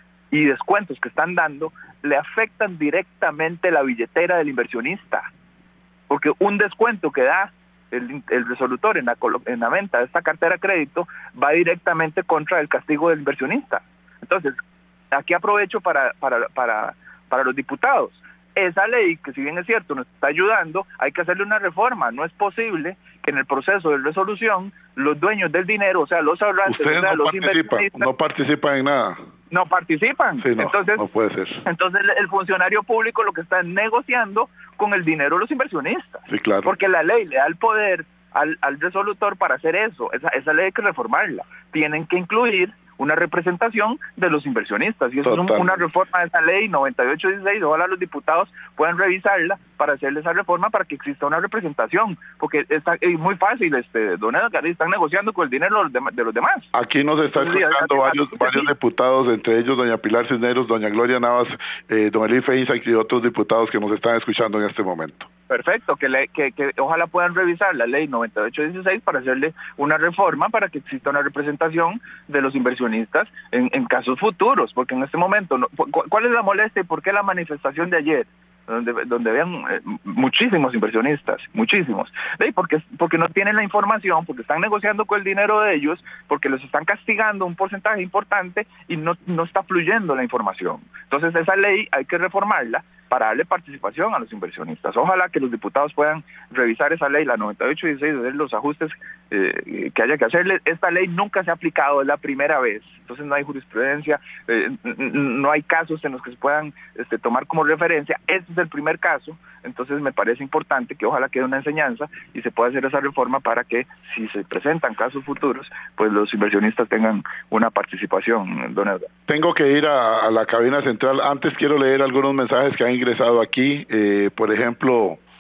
y descuentos que están dando, le afectan directamente la billetera del inversionista, porque un descuento que da el, el resolutor en la, en la venta de esta cartera de crédito va directamente contra el castigo del inversionista. Entonces, aquí aprovecho para, para, para, para los diputados. Esa ley, que si bien es cierto nos está ayudando, hay que hacerle una reforma. No es posible que en el proceso de resolución los dueños del dinero, o sea, los ahorrantes, ustedes o sea, no los participan, no participan en nada. No participan. Sí, no, entonces, no puede ser. Entonces el funcionario público lo que está negociando con el dinero de los inversionistas. Sí, claro. Porque la ley le da el poder al, al resolutor para hacer eso. Esa, esa ley hay que reformarla. Tienen que incluir una representación de los inversionistas, y eso Total. es un, una reforma de esa ley noventa y ocho dieciséis. Ojalá los diputados puedan revisarla para hacerle esa reforma para que exista una representación, porque está es muy fácil, este don Edgar, están negociando con el dinero de los, de los demás. Aquí nos están escuchando varios varios diputados, entre ellos doña Pilar Cisneros, doña Gloria Navas, eh, don Elife Isaac y otros diputados que nos están escuchando en este momento. Perfecto, que, le, que, que ojalá puedan revisar la ley noventa y ocho dieciséis para hacerle una reforma para que exista una representación de los inversionistas en, en casos futuros, porque en este momento, no, ¿cuál es la molestia y por qué la manifestación de ayer? donde donde vean eh, muchísimos inversionistas, muchísimos, ¿sí? porque porque no tienen la información, porque están negociando con el dinero de ellos, porque los están castigando un porcentaje importante y no no está fluyendo la información. Entonces esa ley hay que reformarla para darle participación a los inversionistas. Ojalá que los diputados puedan revisar esa ley, la noventa y ocho dieciséis, hacer los ajustes eh, que haya que hacerle. Esta ley nunca se ha aplicado, es la primera vez, entonces no hay jurisprudencia, eh, no hay casos en los que se puedan este, tomar como referencia. Este es el primer caso, entonces me parece importante que ojalá quede una enseñanza y se pueda hacer esa reforma para que si se presentan casos futuros, pues los inversionistas tengan una participación, don Edgar. Tengo que ir a, a la cabina central. Antes quiero leer algunos mensajes que han ingresado aquí. Eh, por ejemplo,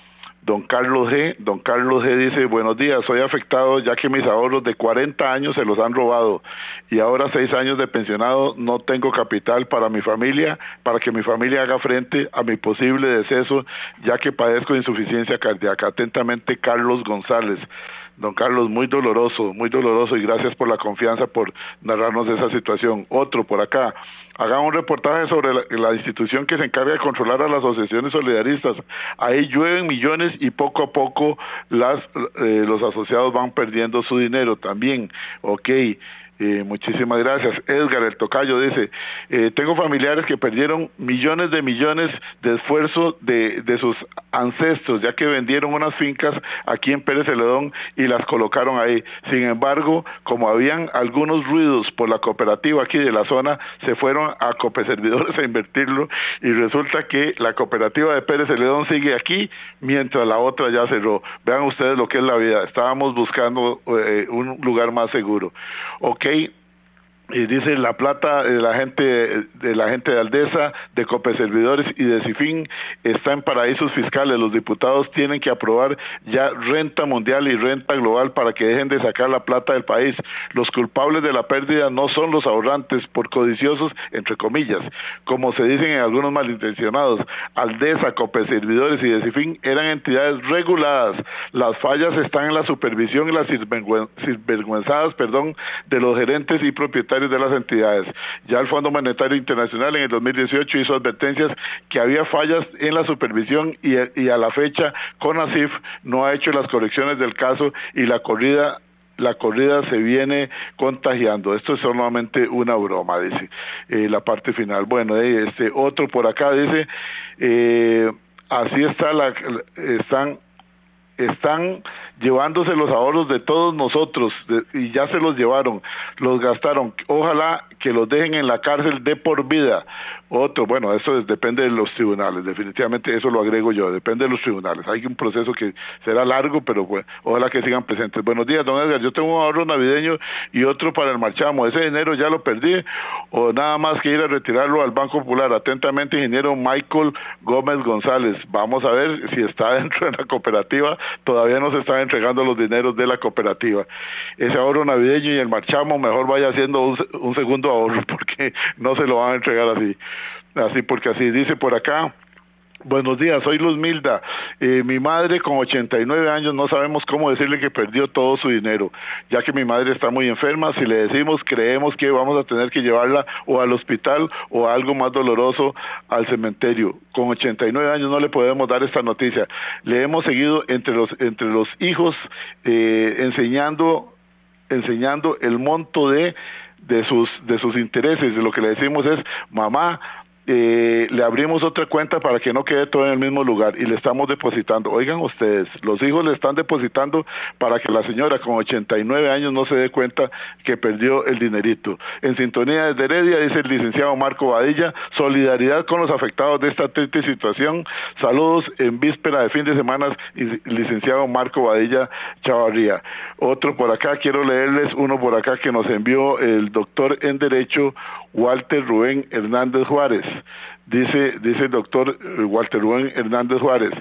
Don Carlos G. Don Carlos G. dice, buenos días, soy afectado ya que mis ahorros de cuarenta años se los han robado y ahora seis años de pensionado no tengo capital para mi familia, para que mi familia haga frente a mi posible deceso ya que padezco de insuficiencia cardíaca. Atentamente, Carlos González. Don Carlos, muy doloroso, muy doloroso y gracias por la confianza, por narrarnos esa situación. Otro por acá, haga un reportaje sobre la, la institución que se encarga de controlar a las asociaciones solidaristas. Ahí llueven millones y poco a poco las eh, los asociados van perdiendo su dinero también. Ok. Eh, muchísimas gracias. Edgar, el tocayo, dice, eh, tengo familiares que perdieron millones de millones de esfuerzo de, de sus ancestros, ya que vendieron unas fincas aquí en Pérez Celedón y las colocaron ahí. Sin embargo, como habían algunos ruidos por la cooperativa aquí de la zona, se fueron a Copeservidores a invertirlo y resulta que la cooperativa de Pérez Celedón sigue aquí mientras la otra ya cerró. Vean ustedes lo que es la vida. Estábamos buscando eh, un lugar más seguro. Ok. Y dice la plata de la gente de la gente de Aldesa, de Copeservidores y de Cifín está en paraísos fiscales. Los diputados tienen que aprobar ya renta mundial y renta global para que dejen de sacar la plata del país. Los culpables de la pérdida no son los ahorrantes por codiciosos, entre comillas, como se dicen en algunos malintencionados. Aldesa, Copeservidores y de Cifín eran entidades reguladas. Las fallas están en la supervisión y las sinvergüenzadas, perdón, de los gerentes y propietarios de las entidades. Ya el Fondo Monetario Internacional en el dos mil dieciocho hizo advertencias que había fallas en la supervisión y, y a la fecha CONACYF no ha hecho las correcciones del caso y la corrida la corrida se viene contagiando. Esto es solamente una broma, dice eh, la parte final. Bueno, eh, este otro por acá dice eh, así está la están están llevándose los ahorros de todos nosotros de, y ya se los llevaron, los gastaron. Ojalá que los dejen en la cárcel de por vida. Otro, bueno, eso es, depende de los tribunales, definitivamente eso lo agrego yo, depende de los tribunales. Hay un proceso que será largo, pero bueno, ojalá que sigan presentes. Buenos días, don Edgar, yo tengo un ahorro navideño y otro para el marchamo. ¿Ese dinero ya lo perdí o nada más que ir a retirarlo al Banco Popular? Atentamente, ingeniero Michael Gómez González. Vamos a ver si está dentro de la cooperativa. Todavía no se están entregando los dineros de la cooperativa. Ese ahorro navideño y el marchamo mejor vaya haciendo un, un segundo ahorro porque no se lo van a entregar así. Así porque así dice por acá. Buenos días, soy Luz Milda. Eh, mi madre con ochenta y nueve años no sabemos cómo decirle que perdió todo su dinero, ya que mi madre está muy enferma. Si le decimos, creemos que vamos a tener que llevarla o al hospital o algo más doloroso al cementerio. Con ochenta y nueve años no le podemos dar esta noticia. Le hemos seguido entre los entre los hijos eh, enseñando enseñando el monto de de sus de sus intereses. Lo que le decimos es, mamá, Eh, le abrimos otra cuenta para que no quede todo en el mismo lugar y le estamos depositando. Oigan ustedes, los hijos le están depositando para que la señora con ochenta y nueve años no se dé cuenta que perdió el dinerito. En sintonía desde Heredia, dice el licenciado Marco Badilla, solidaridad con los afectados de esta triste situación. Saludos en víspera de fin de semana, licenciado Marco Badilla Chavarría. Otro por acá, quiero leerles uno por acá que nos envió el doctor en Derecho Walter Rubén Hernández Juárez. Dice, dice el doctor Walter Rubén Hernández Juárez.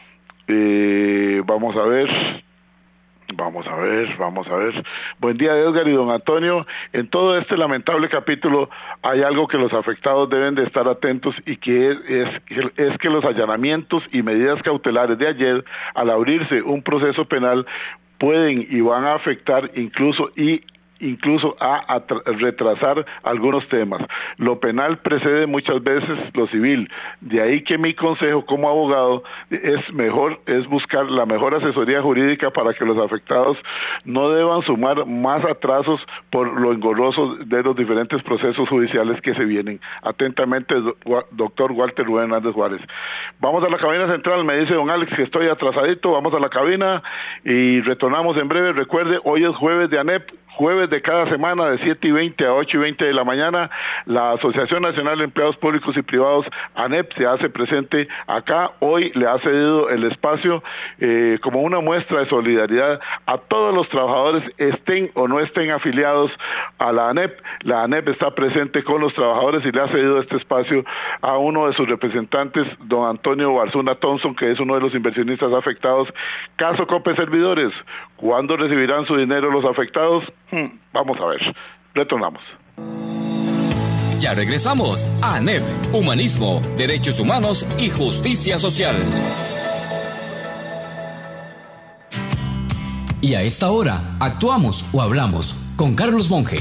Eh, vamos a ver, vamos a ver, vamos a ver. Buen día, Edgar y don Antonio. En todo este lamentable capítulo hay algo que los afectados deben de estar atentos y que es, es, es que los allanamientos y medidas cautelares de ayer, al abrirse un proceso penal, pueden y van a afectar incluso y incluso a, a retrasar algunos temas. Lo penal precede muchas veces lo civil. De ahí que mi consejo como abogado es mejor, es buscar la mejor asesoría jurídica para que los afectados no deban sumar más atrasos por lo engorroso de los diferentes procesos judiciales que se vienen. Atentamente, doctor Walter Rubén Hernández Juárez. Vamos a la cabina central, me dice don Alex que estoy atrasadito, vamos a la cabina y retornamos en breve. Recuerde, hoy es jueves de ANEP, jueves de cada semana de siete y veinte a ocho y veinte de la mañana, la Asociación Nacional de Empleados Públicos y Privados, ANEP, se hace presente acá. Hoy le ha cedido el espacio eh, como una muestra de solidaridad a todos los trabajadores, estén o no estén afiliados a la ANEP. La ANEP está presente con los trabajadores y le ha cedido este espacio a uno de sus representantes, don Antonio Barzuna Thompson, que es uno de los inversionistas afectados. Caso Cope Servidores, ¿cuándo recibirán su dinero los afectados? Hmm, vamos a ver, retornamos. Ya regresamos a ANEP, Humanismo, Derechos Humanos y Justicia Social. Y a esta hora, actuamos o hablamos con Carlos Monge.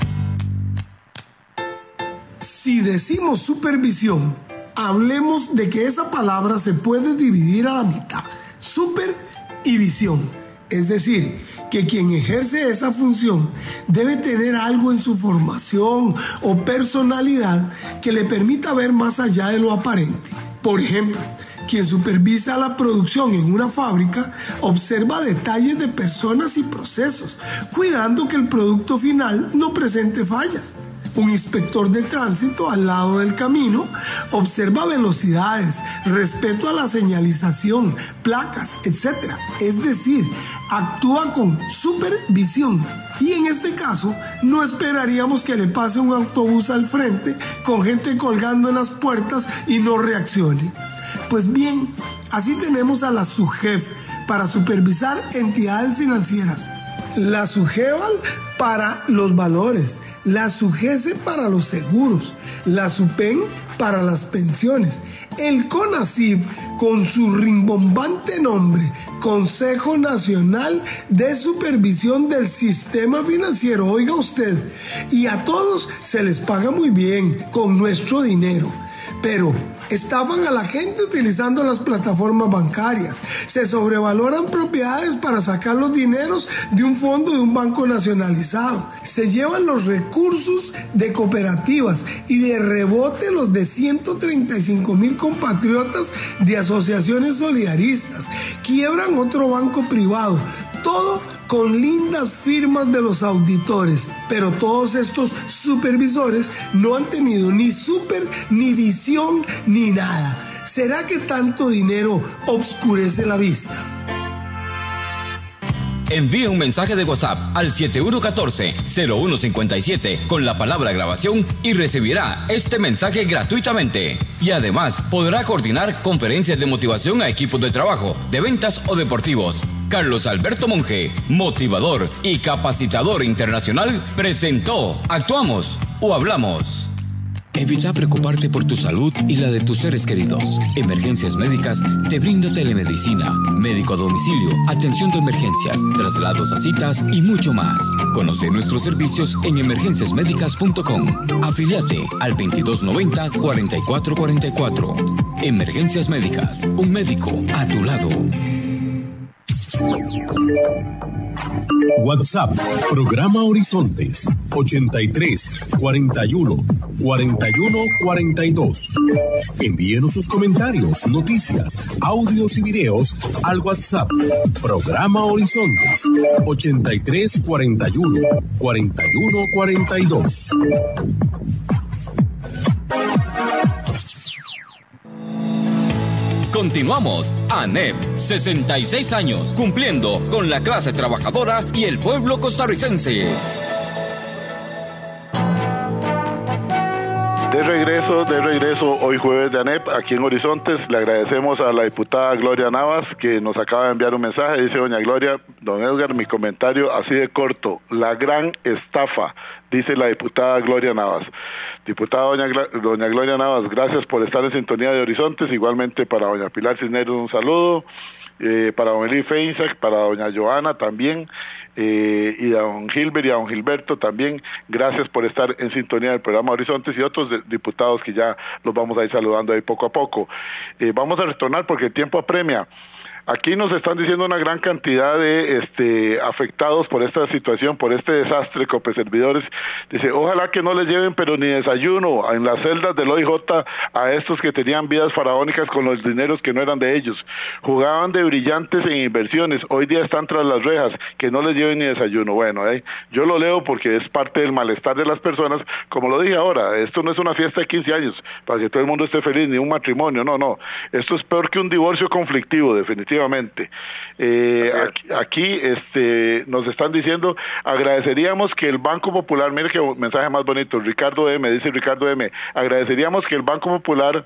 Si decimos supervisión, hablemos de que esa palabra se puede dividir a la mitad, super y visión. Es decir, que quien ejerce esa función debe tener algo en su formación o personalidad que le permita ver más allá de lo aparente. Por ejemplo, quien supervisa la producción en una fábrica observa detalles de personas y procesos, cuidando que el producto final no presente fallas. Un inspector de tránsito al lado del camino observa velocidades, respeto a la señalización, placas, etcétera. Es decir, actúa con supervisión. Y en este caso, no esperaríamos que le pase un autobús al frente con gente colgando en las puertas y no reaccione. Pues bien, así tenemos a la SUGEF para supervisar entidades financieras, la SUGEVAL para los valores, la SUGESE para los seguros, la SUPEN para las pensiones, el CONACYT con su rimbombante nombre, Consejo Nacional de Supervisión del Sistema Financiero, oiga usted, y a todos se les paga muy bien con nuestro dinero. Pero estafan a la gente utilizando las plataformas bancarias, se sobrevaloran propiedades para sacar los dineros de un fondo de un banco nacionalizado, se llevan los recursos de cooperativas y de rebote los de ciento treinta y cinco mil compatriotas de asociaciones solidaristas, quiebran otro banco privado, todo con lindas firmas de los auditores. Pero todos estos supervisores no han tenido ni super, ni visión, ni nada. ¿Será que tanto dinero obscurece la vista? Envíe un mensaje de WhatsApp al siete uno uno cuatro, cero uno cinco siete con la palabra grabación y recibirá este mensaje gratuitamente. Y además podrá coordinar conferencias de motivación a equipos de trabajo, de ventas o deportivos. Carlos Alberto Monge, motivador y capacitador internacional, presentó Actuamos o Hablamos. Evita preocuparte por tu salud y la de tus seres queridos. Emergencias Médicas te brinda telemedicina, médico a domicilio, atención de emergencias, traslados a citas y mucho más. Conoce nuestros servicios en emergencias médicas punto com. Afíliate al veintidós noventa, cuarenta y cuatro cuarenta y cuatro. Emergencias Médicas, un médico a tu lado. WhatsApp, programa Horizontes, ochenta y tres, cuarenta y uno, cuarenta y uno, cuarenta y dos. Envíenos sus comentarios, noticias, audios y videos al WhatsApp, programa Horizontes, ochenta y tres, cuarenta y uno, cuarenta y uno, cuarenta y dos. Continuamos. ANEP, sesenta y seis años, cumpliendo con la clase trabajadora y el pueblo costarricense. De regreso, de regreso, hoy jueves de ANEP, aquí en Horizontes. Le agradecemos a la diputada Gloria Navas, que nos acaba de enviar un mensaje. Dice doña Gloria, don Edgar, mi comentario así de corto, la gran estafa, dice la diputada Gloria Navas. Diputada doña, doña Gloria Navas, gracias por estar en sintonía de Horizontes. Igualmente para doña Pilar Cisneros un saludo, eh, para don Eli Feinsack, para doña Joana también, eh, y a don Gilbert y a don Gilberto también, gracias por estar en sintonía del programa Horizontes, y otros de, diputados que ya los vamos a ir saludando ahí poco a poco. Eh, vamos a retornar porque el tiempo apremia aquí nos están diciendo una gran cantidad de este, afectados por esta situación, por este desastre, Copeservidores. Dice, ojalá que no les lleven pero ni desayuno en las celdas del O I J a estos que tenían vidas faraónicas con los dineros que no eran de ellos. Jugaban de brillantes en inversiones, hoy día están tras las rejas, que no les lleven ni desayuno. Bueno, eh, yo lo leo porque es parte del malestar de las personas, como lo dije ahora, esto no es una fiesta de quince años, para que todo el mundo esté feliz, ni un matrimonio, no, no, esto es peor que un divorcio conflictivo, definitivamente. Eh, aquí, aquí este, nos están diciendo, agradeceríamos que el Banco Popular, mire qué mensaje más bonito, Ricardo M, dice Ricardo M, agradeceríamos que el Banco Popular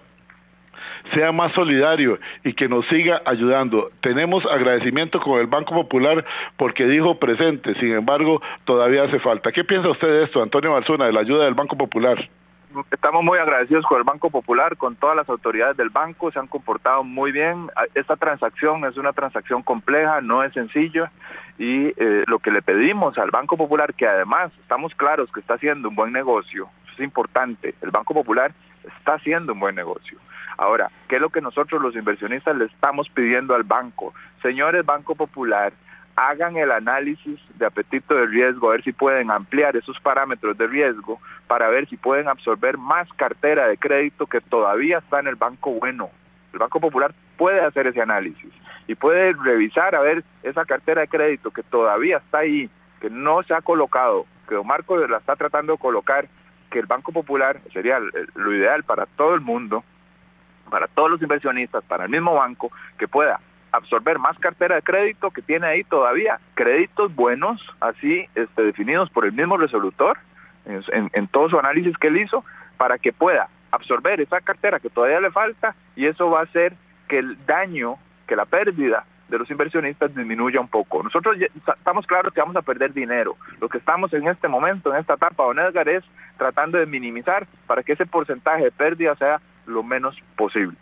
sea más solidario y que nos siga ayudando. Tenemos agradecimiento con el Banco Popular porque dijo presente, sin embargo, todavía hace falta. ¿Qué piensa usted de esto, Antonio Balzuna, de la ayuda del Banco Popular? Estamos muy agradecidos con el Banco Popular, con todas las autoridades del banco, se han comportado muy bien. Esta transacción es una transacción compleja, no es sencilla, y eh, lo que le pedimos al Banco Popular, que además estamos claros que está haciendo un buen negocio, es importante, el Banco Popular está haciendo un buen negocio. Ahora, ¿qué es lo que nosotros los inversionistas le estamos pidiendo al banco? Señores Banco Popular, hagan el análisis de apetito de riesgo, a ver si pueden ampliar esos parámetros de riesgo para ver si pueden absorber más cartera de crédito que todavía está en el banco bueno. El Banco Popular puede hacer ese análisis y puede revisar a ver esa cartera de crédito que todavía está ahí, que no se ha colocado, que Don Marco la está tratando de colocar, que el Banco Popular sería lo ideal para todo el mundo, para todos los inversionistas, para el mismo banco, que pueda absorber más cartera de crédito que tiene ahí todavía, créditos buenos, así este, definidos por el mismo resolutor, en, en todo su análisis que él hizo, para que pueda absorber esa cartera que todavía le falta, y eso va a hacer que el daño, que la pérdida de los inversionistas disminuya un poco. Nosotros ya estamos claros que vamos a perder dinero. Lo que estamos en este momento, en esta etapa, don Edgar, es tratando de minimizar para que ese porcentaje de pérdida sea lo menos posible.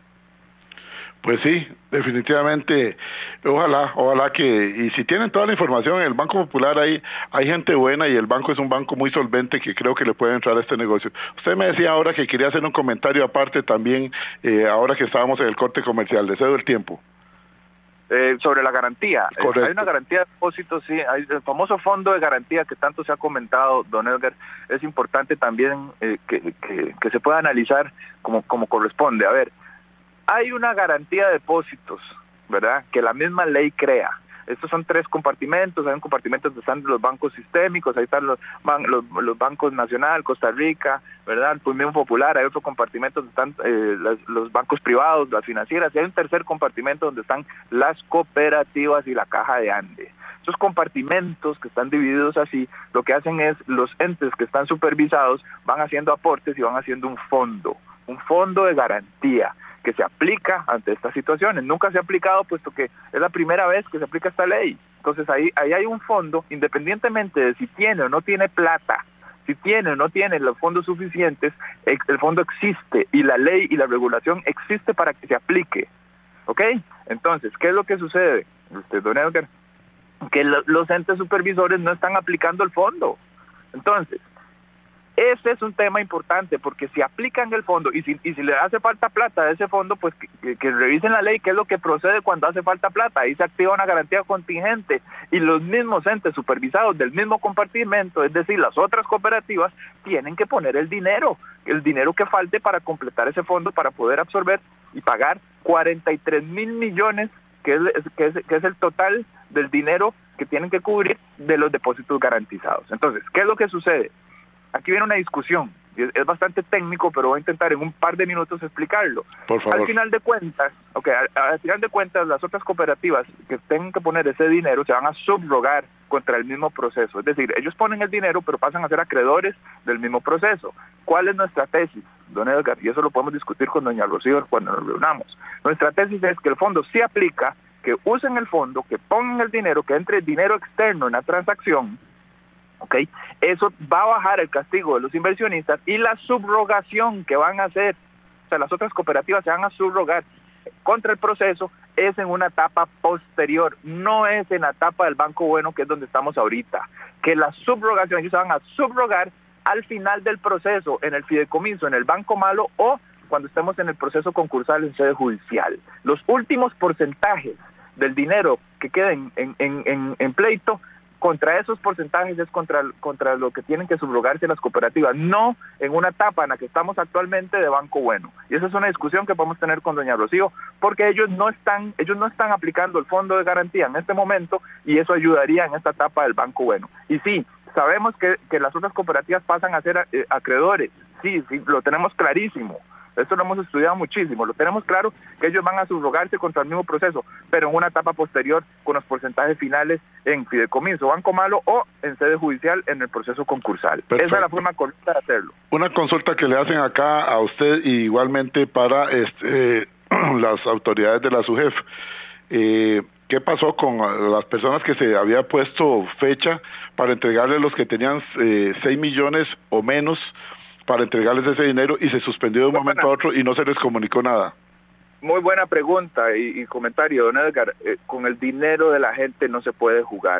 Pues sí, definitivamente, ojalá, ojalá que, y si tienen toda la información en el Banco Popular, hay, hay gente buena y el banco es un banco muy solvente que creo que le puede entrar a este negocio. Usted me decía ahora que quería hacer un comentario aparte también, eh, ahora que estábamos en el corte comercial, le cedo el tiempo. Eh, sobre la garantía, Correcto. Hay una garantía de depósito, sí, hay el famoso fondo de garantía que tanto se ha comentado, don Edgar. Es importante también eh, que, que, que se pueda analizar como, como corresponde. A ver, hay una garantía de depósitos, ¿verdad?, que la misma ley crea. Estos son tres compartimentos, hay un compartimento donde están los bancos sistémicos, ahí están los, ban los, los bancos Nacional, Costa Rica, ¿verdad?, el Pulmón Popular, hay otro compartimento donde están eh, los, los bancos privados, las financieras, y hay un tercer compartimento donde están las cooperativas y la Caja de Ande. Esos compartimentos que están divididos así, lo que hacen es, los entes que están supervisados van haciendo aportes y van haciendo un fondo, un fondo de garantía, que se aplica ante estas situaciones. Nunca se ha aplicado, puesto que es la primera vez que se aplica esta ley. Entonces ahí, ahí hay un fondo, independientemente de si tiene o no tiene plata, si tiene o no tiene los fondos suficientes, el fondo existe y la ley y la regulación existe para que se aplique. ¿Ok? Entonces, ¿qué es lo que sucede? Usted, don Edgar, que lo, los entes supervisores no están aplicando el fondo. Entonces, ese es un tema importante, porque si aplican el fondo y si, y si le hace falta plata a ese fondo, pues que, que, que revisen la ley, qué es lo que procede cuando hace falta plata. Ahí se activa una garantía contingente y los mismos entes supervisados del mismo compartimento, es decir, las otras cooperativas, tienen que poner el dinero, el dinero que falte para completar ese fondo, para poder absorber y pagar cuarenta y tres mil millones, que es, que, es, que es el total del dinero que tienen que cubrir de los depósitos garantizados. Entonces, ¿qué es lo que sucede? Aquí viene una discusión, es bastante técnico, pero voy a intentar en un par de minutos explicarlo. Por favor. Al final de cuentas, okay, al, al final de cuentas, las otras cooperativas que tengan que poner ese dinero se van a subrogar contra el mismo proceso. Es decir, ellos ponen el dinero, pero pasan a ser acreedores del mismo proceso. ¿Cuál es nuestra tesis, don Edgar? Y eso lo podemos discutir con doña Rocío cuando nos reunamos. Nuestra tesis es que el fondo sí aplica, que usen el fondo, que pongan el dinero, que entre dinero externo en la transacción. Okay. Eso va a bajar el castigo de los inversionistas y la subrogación que van a hacer, o sea, las otras cooperativas se van a subrogar contra el proceso, es en una etapa posterior, no es en la etapa del Banco Bueno, que es donde estamos ahorita, que la subrogación, ellos se van a subrogar al final del proceso, en el fideicomiso, en el Banco Malo, o cuando estemos en el proceso concursal en sede judicial. Los últimos porcentajes del dinero que quede en, en, en, en pleito, contra esos porcentajes es contra, contra lo que tienen que subrogarse las cooperativas, no en una etapa en la que estamos actualmente de Banco Bueno. Y esa es una discusión que podemos tener con doña Rocío, porque ellos no están, ellos no están aplicando el fondo de garantía en este momento, y eso ayudaría en esta etapa del Banco Bueno. Y sí, sabemos que, que las otras cooperativas pasan a ser eh, acreedores, sí, sí, lo tenemos clarísimo. Esto lo hemos estudiado muchísimo, lo tenemos claro que ellos van a subrogarse contra el mismo proceso, pero en una etapa posterior con los porcentajes finales en fideicomiso, Banco Malo o en sede judicial en el proceso concursal. Perfecto. Esa es la forma correcta de hacerlo. Una consulta que le hacen acá a usted y igualmente para este, eh, las autoridades de la SUGEF. Eh, ¿Qué pasó con las personas que se había puesto fecha para entregarle los que tenían eh, seis millones o menos para entregarles ese dinero y se suspendió de un momento a otro y no se les comunicó nada? Muy buena pregunta y, y comentario, don Edgar. Eh, con el dinero de la gente no se puede jugar.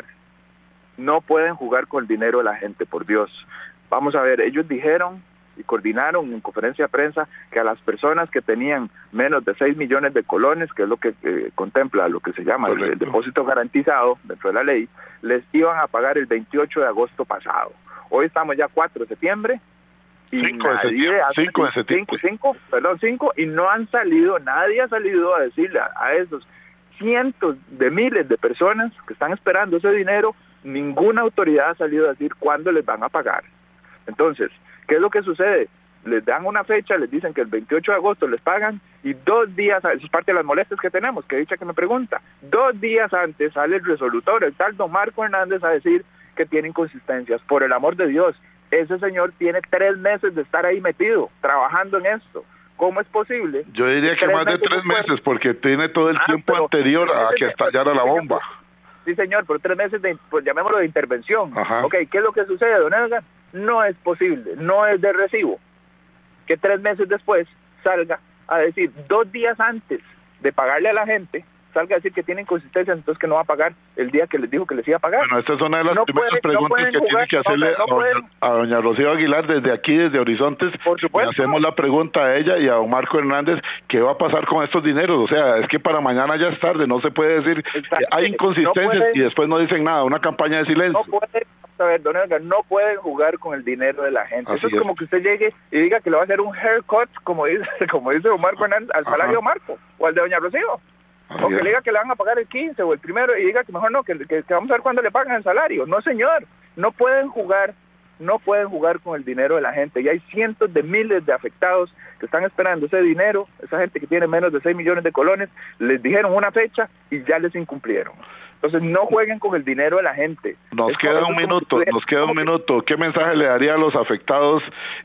No pueden jugar con el dinero de la gente, por Dios. Vamos a ver, ellos dijeron y coordinaron en conferencia de prensa que a las personas que tenían menos de seis millones de colones, que es lo que eh, contempla lo que se llama el, el depósito garantizado dentro de la ley, les iban a pagar el veintiocho de agosto pasado. Hoy estamos ya cuatro de septiembre, y cinco de septiembre, cinco de septiembre. Cinco, perdón, cinco, y no han salido, nadie ha salido a decirle a, a esos cientos de miles de personas que están esperando ese dinero, ninguna autoridad ha salido a decir cuándo les van a pagar. Entonces, ¿qué es lo que sucede? Les dan una fecha, les dicen que el veintiocho de agosto les pagan, y dos días, eso es parte de las molestias que tenemos, que dicha que me pregunta, dos días antes sale el resolutor, el tal don Marco Hernández, a decir que tiene inconsistencias. Por el amor de Dios, ese señor tiene tres meses de estar ahí metido, trabajando en esto. ¿Cómo es posible? Yo diría que más de tres meses, porque tiene todo el ah, tiempo anterior a que estallara la bomba. Sí, señor, por tres meses de, pues, llamémoslo de intervención. Ajá. Ok, ¿qué es lo que sucede, don Edgar? No es posible, no es de recibo que tres meses después salga a decir, dos días antes de pagarle a la gente, salga a decir que tiene inconsistencias, entonces que no va a pagar el día que les dijo que les iba a pagar. Bueno, esta es una de las no primeras puede, preguntas no que jugar, tiene que hacerle no, no a, doña, a doña Rocío Aguilar desde aquí, desde Horizontes. Por supuesto. Le hacemos la pregunta a ella y a don Marco Hernández, ¿qué va a pasar con estos dineros? O sea, es que para mañana ya es tarde, no se puede decir Exacto. que hay inconsistencias no puede, y después no dicen nada, una campaña de silencio. No puede, a ver, don Edgar, no pueden jugar con el dinero de la gente. Así Eso es, es como que usted llegue y diga que le va a hacer un haircut, como dice, como dice don Marco Hernández, al salario de Marco o al de doña Rocío. O que le diga que le van a pagar el quince o el primero y diga que mejor no, que, que, que vamos a ver cuándo le pagan el salario. No, señor, no pueden jugar, no pueden jugar con el dinero de la gente. Y hay cientos de miles de afectados que están esperando ese dinero. Esa gente que tiene menos de seis millones de colones, les dijeron una fecha y ya les incumplieron. Entonces no jueguen con el dinero de la gente. Nos es queda un minuto, nos queda un minuto. ¿Qué mensaje le daría a los afectados,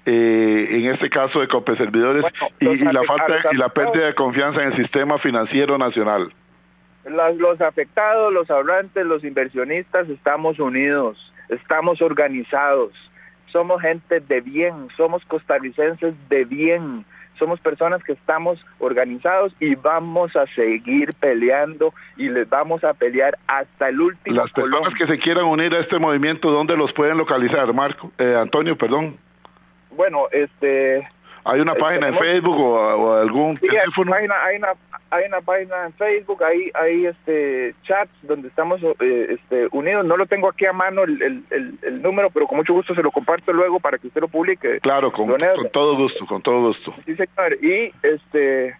eh, en este caso de Copeservidores, bueno, y, y la falta y la pérdida de confianza en el sistema financiero nacional? Los, los afectados, los ahorrantes, los inversionistas, estamos unidos, estamos organizados, somos gente de bien, somos costarricenses de bien. Somos personas que estamos organizados y vamos a seguir peleando y les vamos a pelear hasta el último. Las personas colón. que se quieran unir a este movimiento, ¿dónde los pueden localizar, Marco? Eh, Antonio, perdón. Bueno, este... ¿Hay una página en Facebook o, o algún sí, teléfono? Hay una, hay, una, hay una página en Facebook, hay, hay este chats donde estamos eh, este, unidos. No lo tengo aquí a mano el, el, el, el número, pero con mucho gusto se lo comparto luego para que usted lo publique. Claro, con, con todo gusto, con todo gusto. Sí, señor. Y este,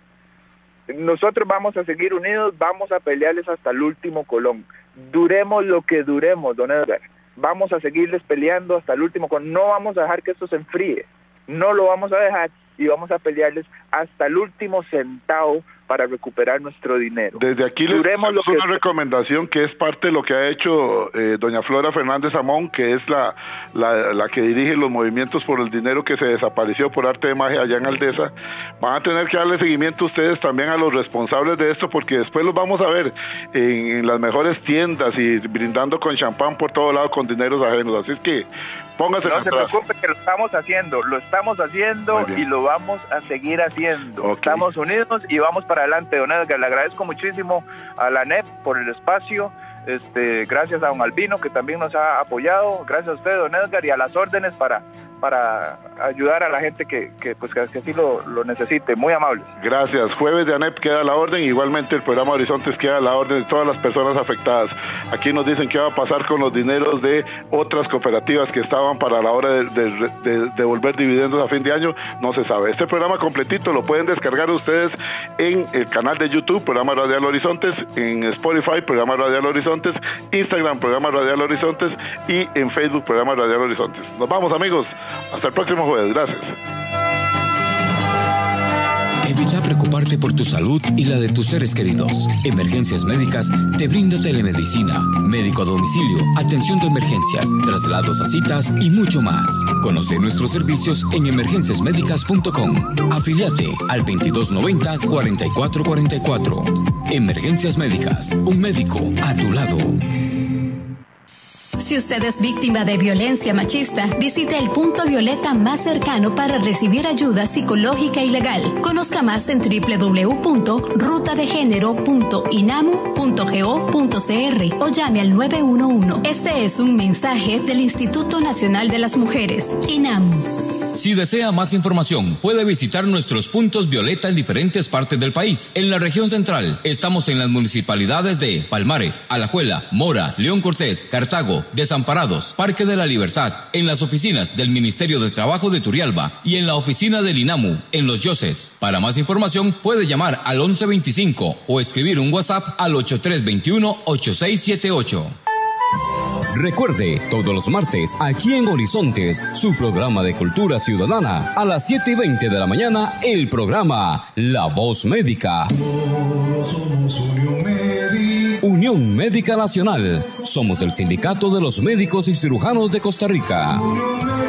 nosotros vamos a seguir unidos, vamos a pelearles hasta el último colón. Duremos lo que duremos, don Edgar. Vamos a seguirles peleando hasta el último colón. No vamos a dejar que esto se enfríe. No lo vamos a dejar y vamos a pelearles hasta el último centavo para recuperar nuestro dinero. Desde aquí les damos una que... recomendación que es parte de lo que ha hecho eh, doña Flora Fernández Amón, que es la, la, la que dirige los movimientos por el dinero que se desapareció por arte de magia allá en Aldesa. Van a tener que darle seguimiento ustedes también a los responsables de esto, porque después los vamos a ver en, en las mejores tiendas y brindando con champán por todo lado con dineros ajenos. Así es que póngase no atrás. se preocupe que lo estamos haciendo, lo estamos haciendo y lo vamos a seguir haciendo. Okay. Estamos unidos y vamos para adelante, don Edgar. Le agradezco muchísimo a la N E P por el espacio, este, gracias a don Albino que también nos ha apoyado, gracias a usted, don Edgar, y a las órdenes para, para ayudar a la gente que, que pues que así lo, lo necesite. Muy amables. Gracias. Jueves de ANEP queda a la orden, igualmente el programa Horizontes queda a la orden de todas las personas afectadas. Aquí nos dicen qué va a pasar con los dineros de otras cooperativas que estaban para la hora de, de, de devolver dividendos a fin de año, no se sabe. Este programa completito lo pueden descargar ustedes en el canal de YouTube, Programa Radial Horizontes, en Spotify, Programa Radial Horizontes, Instagram, Programa Radial Horizontes y en Facebook, Programa Radial Horizontes. Nos vamos, amigos. Hasta el próximo jueves. Gracias. Evita preocuparte por tu salud y la de tus seres queridos. Emergencias Médicas te brinda telemedicina, médico a domicilio, atención de emergencias, traslados a citas y mucho más. Conoce nuestros servicios en emergencias médicas punto com. Afíliate al veintidós noventa, cuarenta y cuatro cuarenta y cuatro. Emergencias Médicas, un médico a tu lado. Si usted es víctima de violencia machista, visite el punto violeta más cercano para recibir ayuda psicológica y legal. Conozca más en doble u doble u doble u punto ruta de género punto inamu punto go punto c r o llame al nueve uno uno. Este es un mensaje del Instituto Nacional de las Mujeres, INAMU. Si desea más información, puede visitar nuestros puntos violeta en diferentes partes del país. En la región central, estamos en las municipalidades de Palmares, Alajuela, Mora, León Cortés, Cartago, Desamparados, Parque de la Libertad, en las oficinas del Ministerio de Trabajo de Turrialba y en la oficina del INAMU, en Los Yoses. Para más información, puede llamar al once veinticinco o escribir un WhatsApp al ocho tres dos uno, ocho seis siete ocho. Recuerde, todos los martes, aquí en Horizontes, su programa de cultura ciudadana, a las siete y veinte de la mañana, el programa La Voz Médica. Somos Unión Médica. Unión Médica Nacional. Somos el sindicato de los médicos y cirujanos de Costa Rica.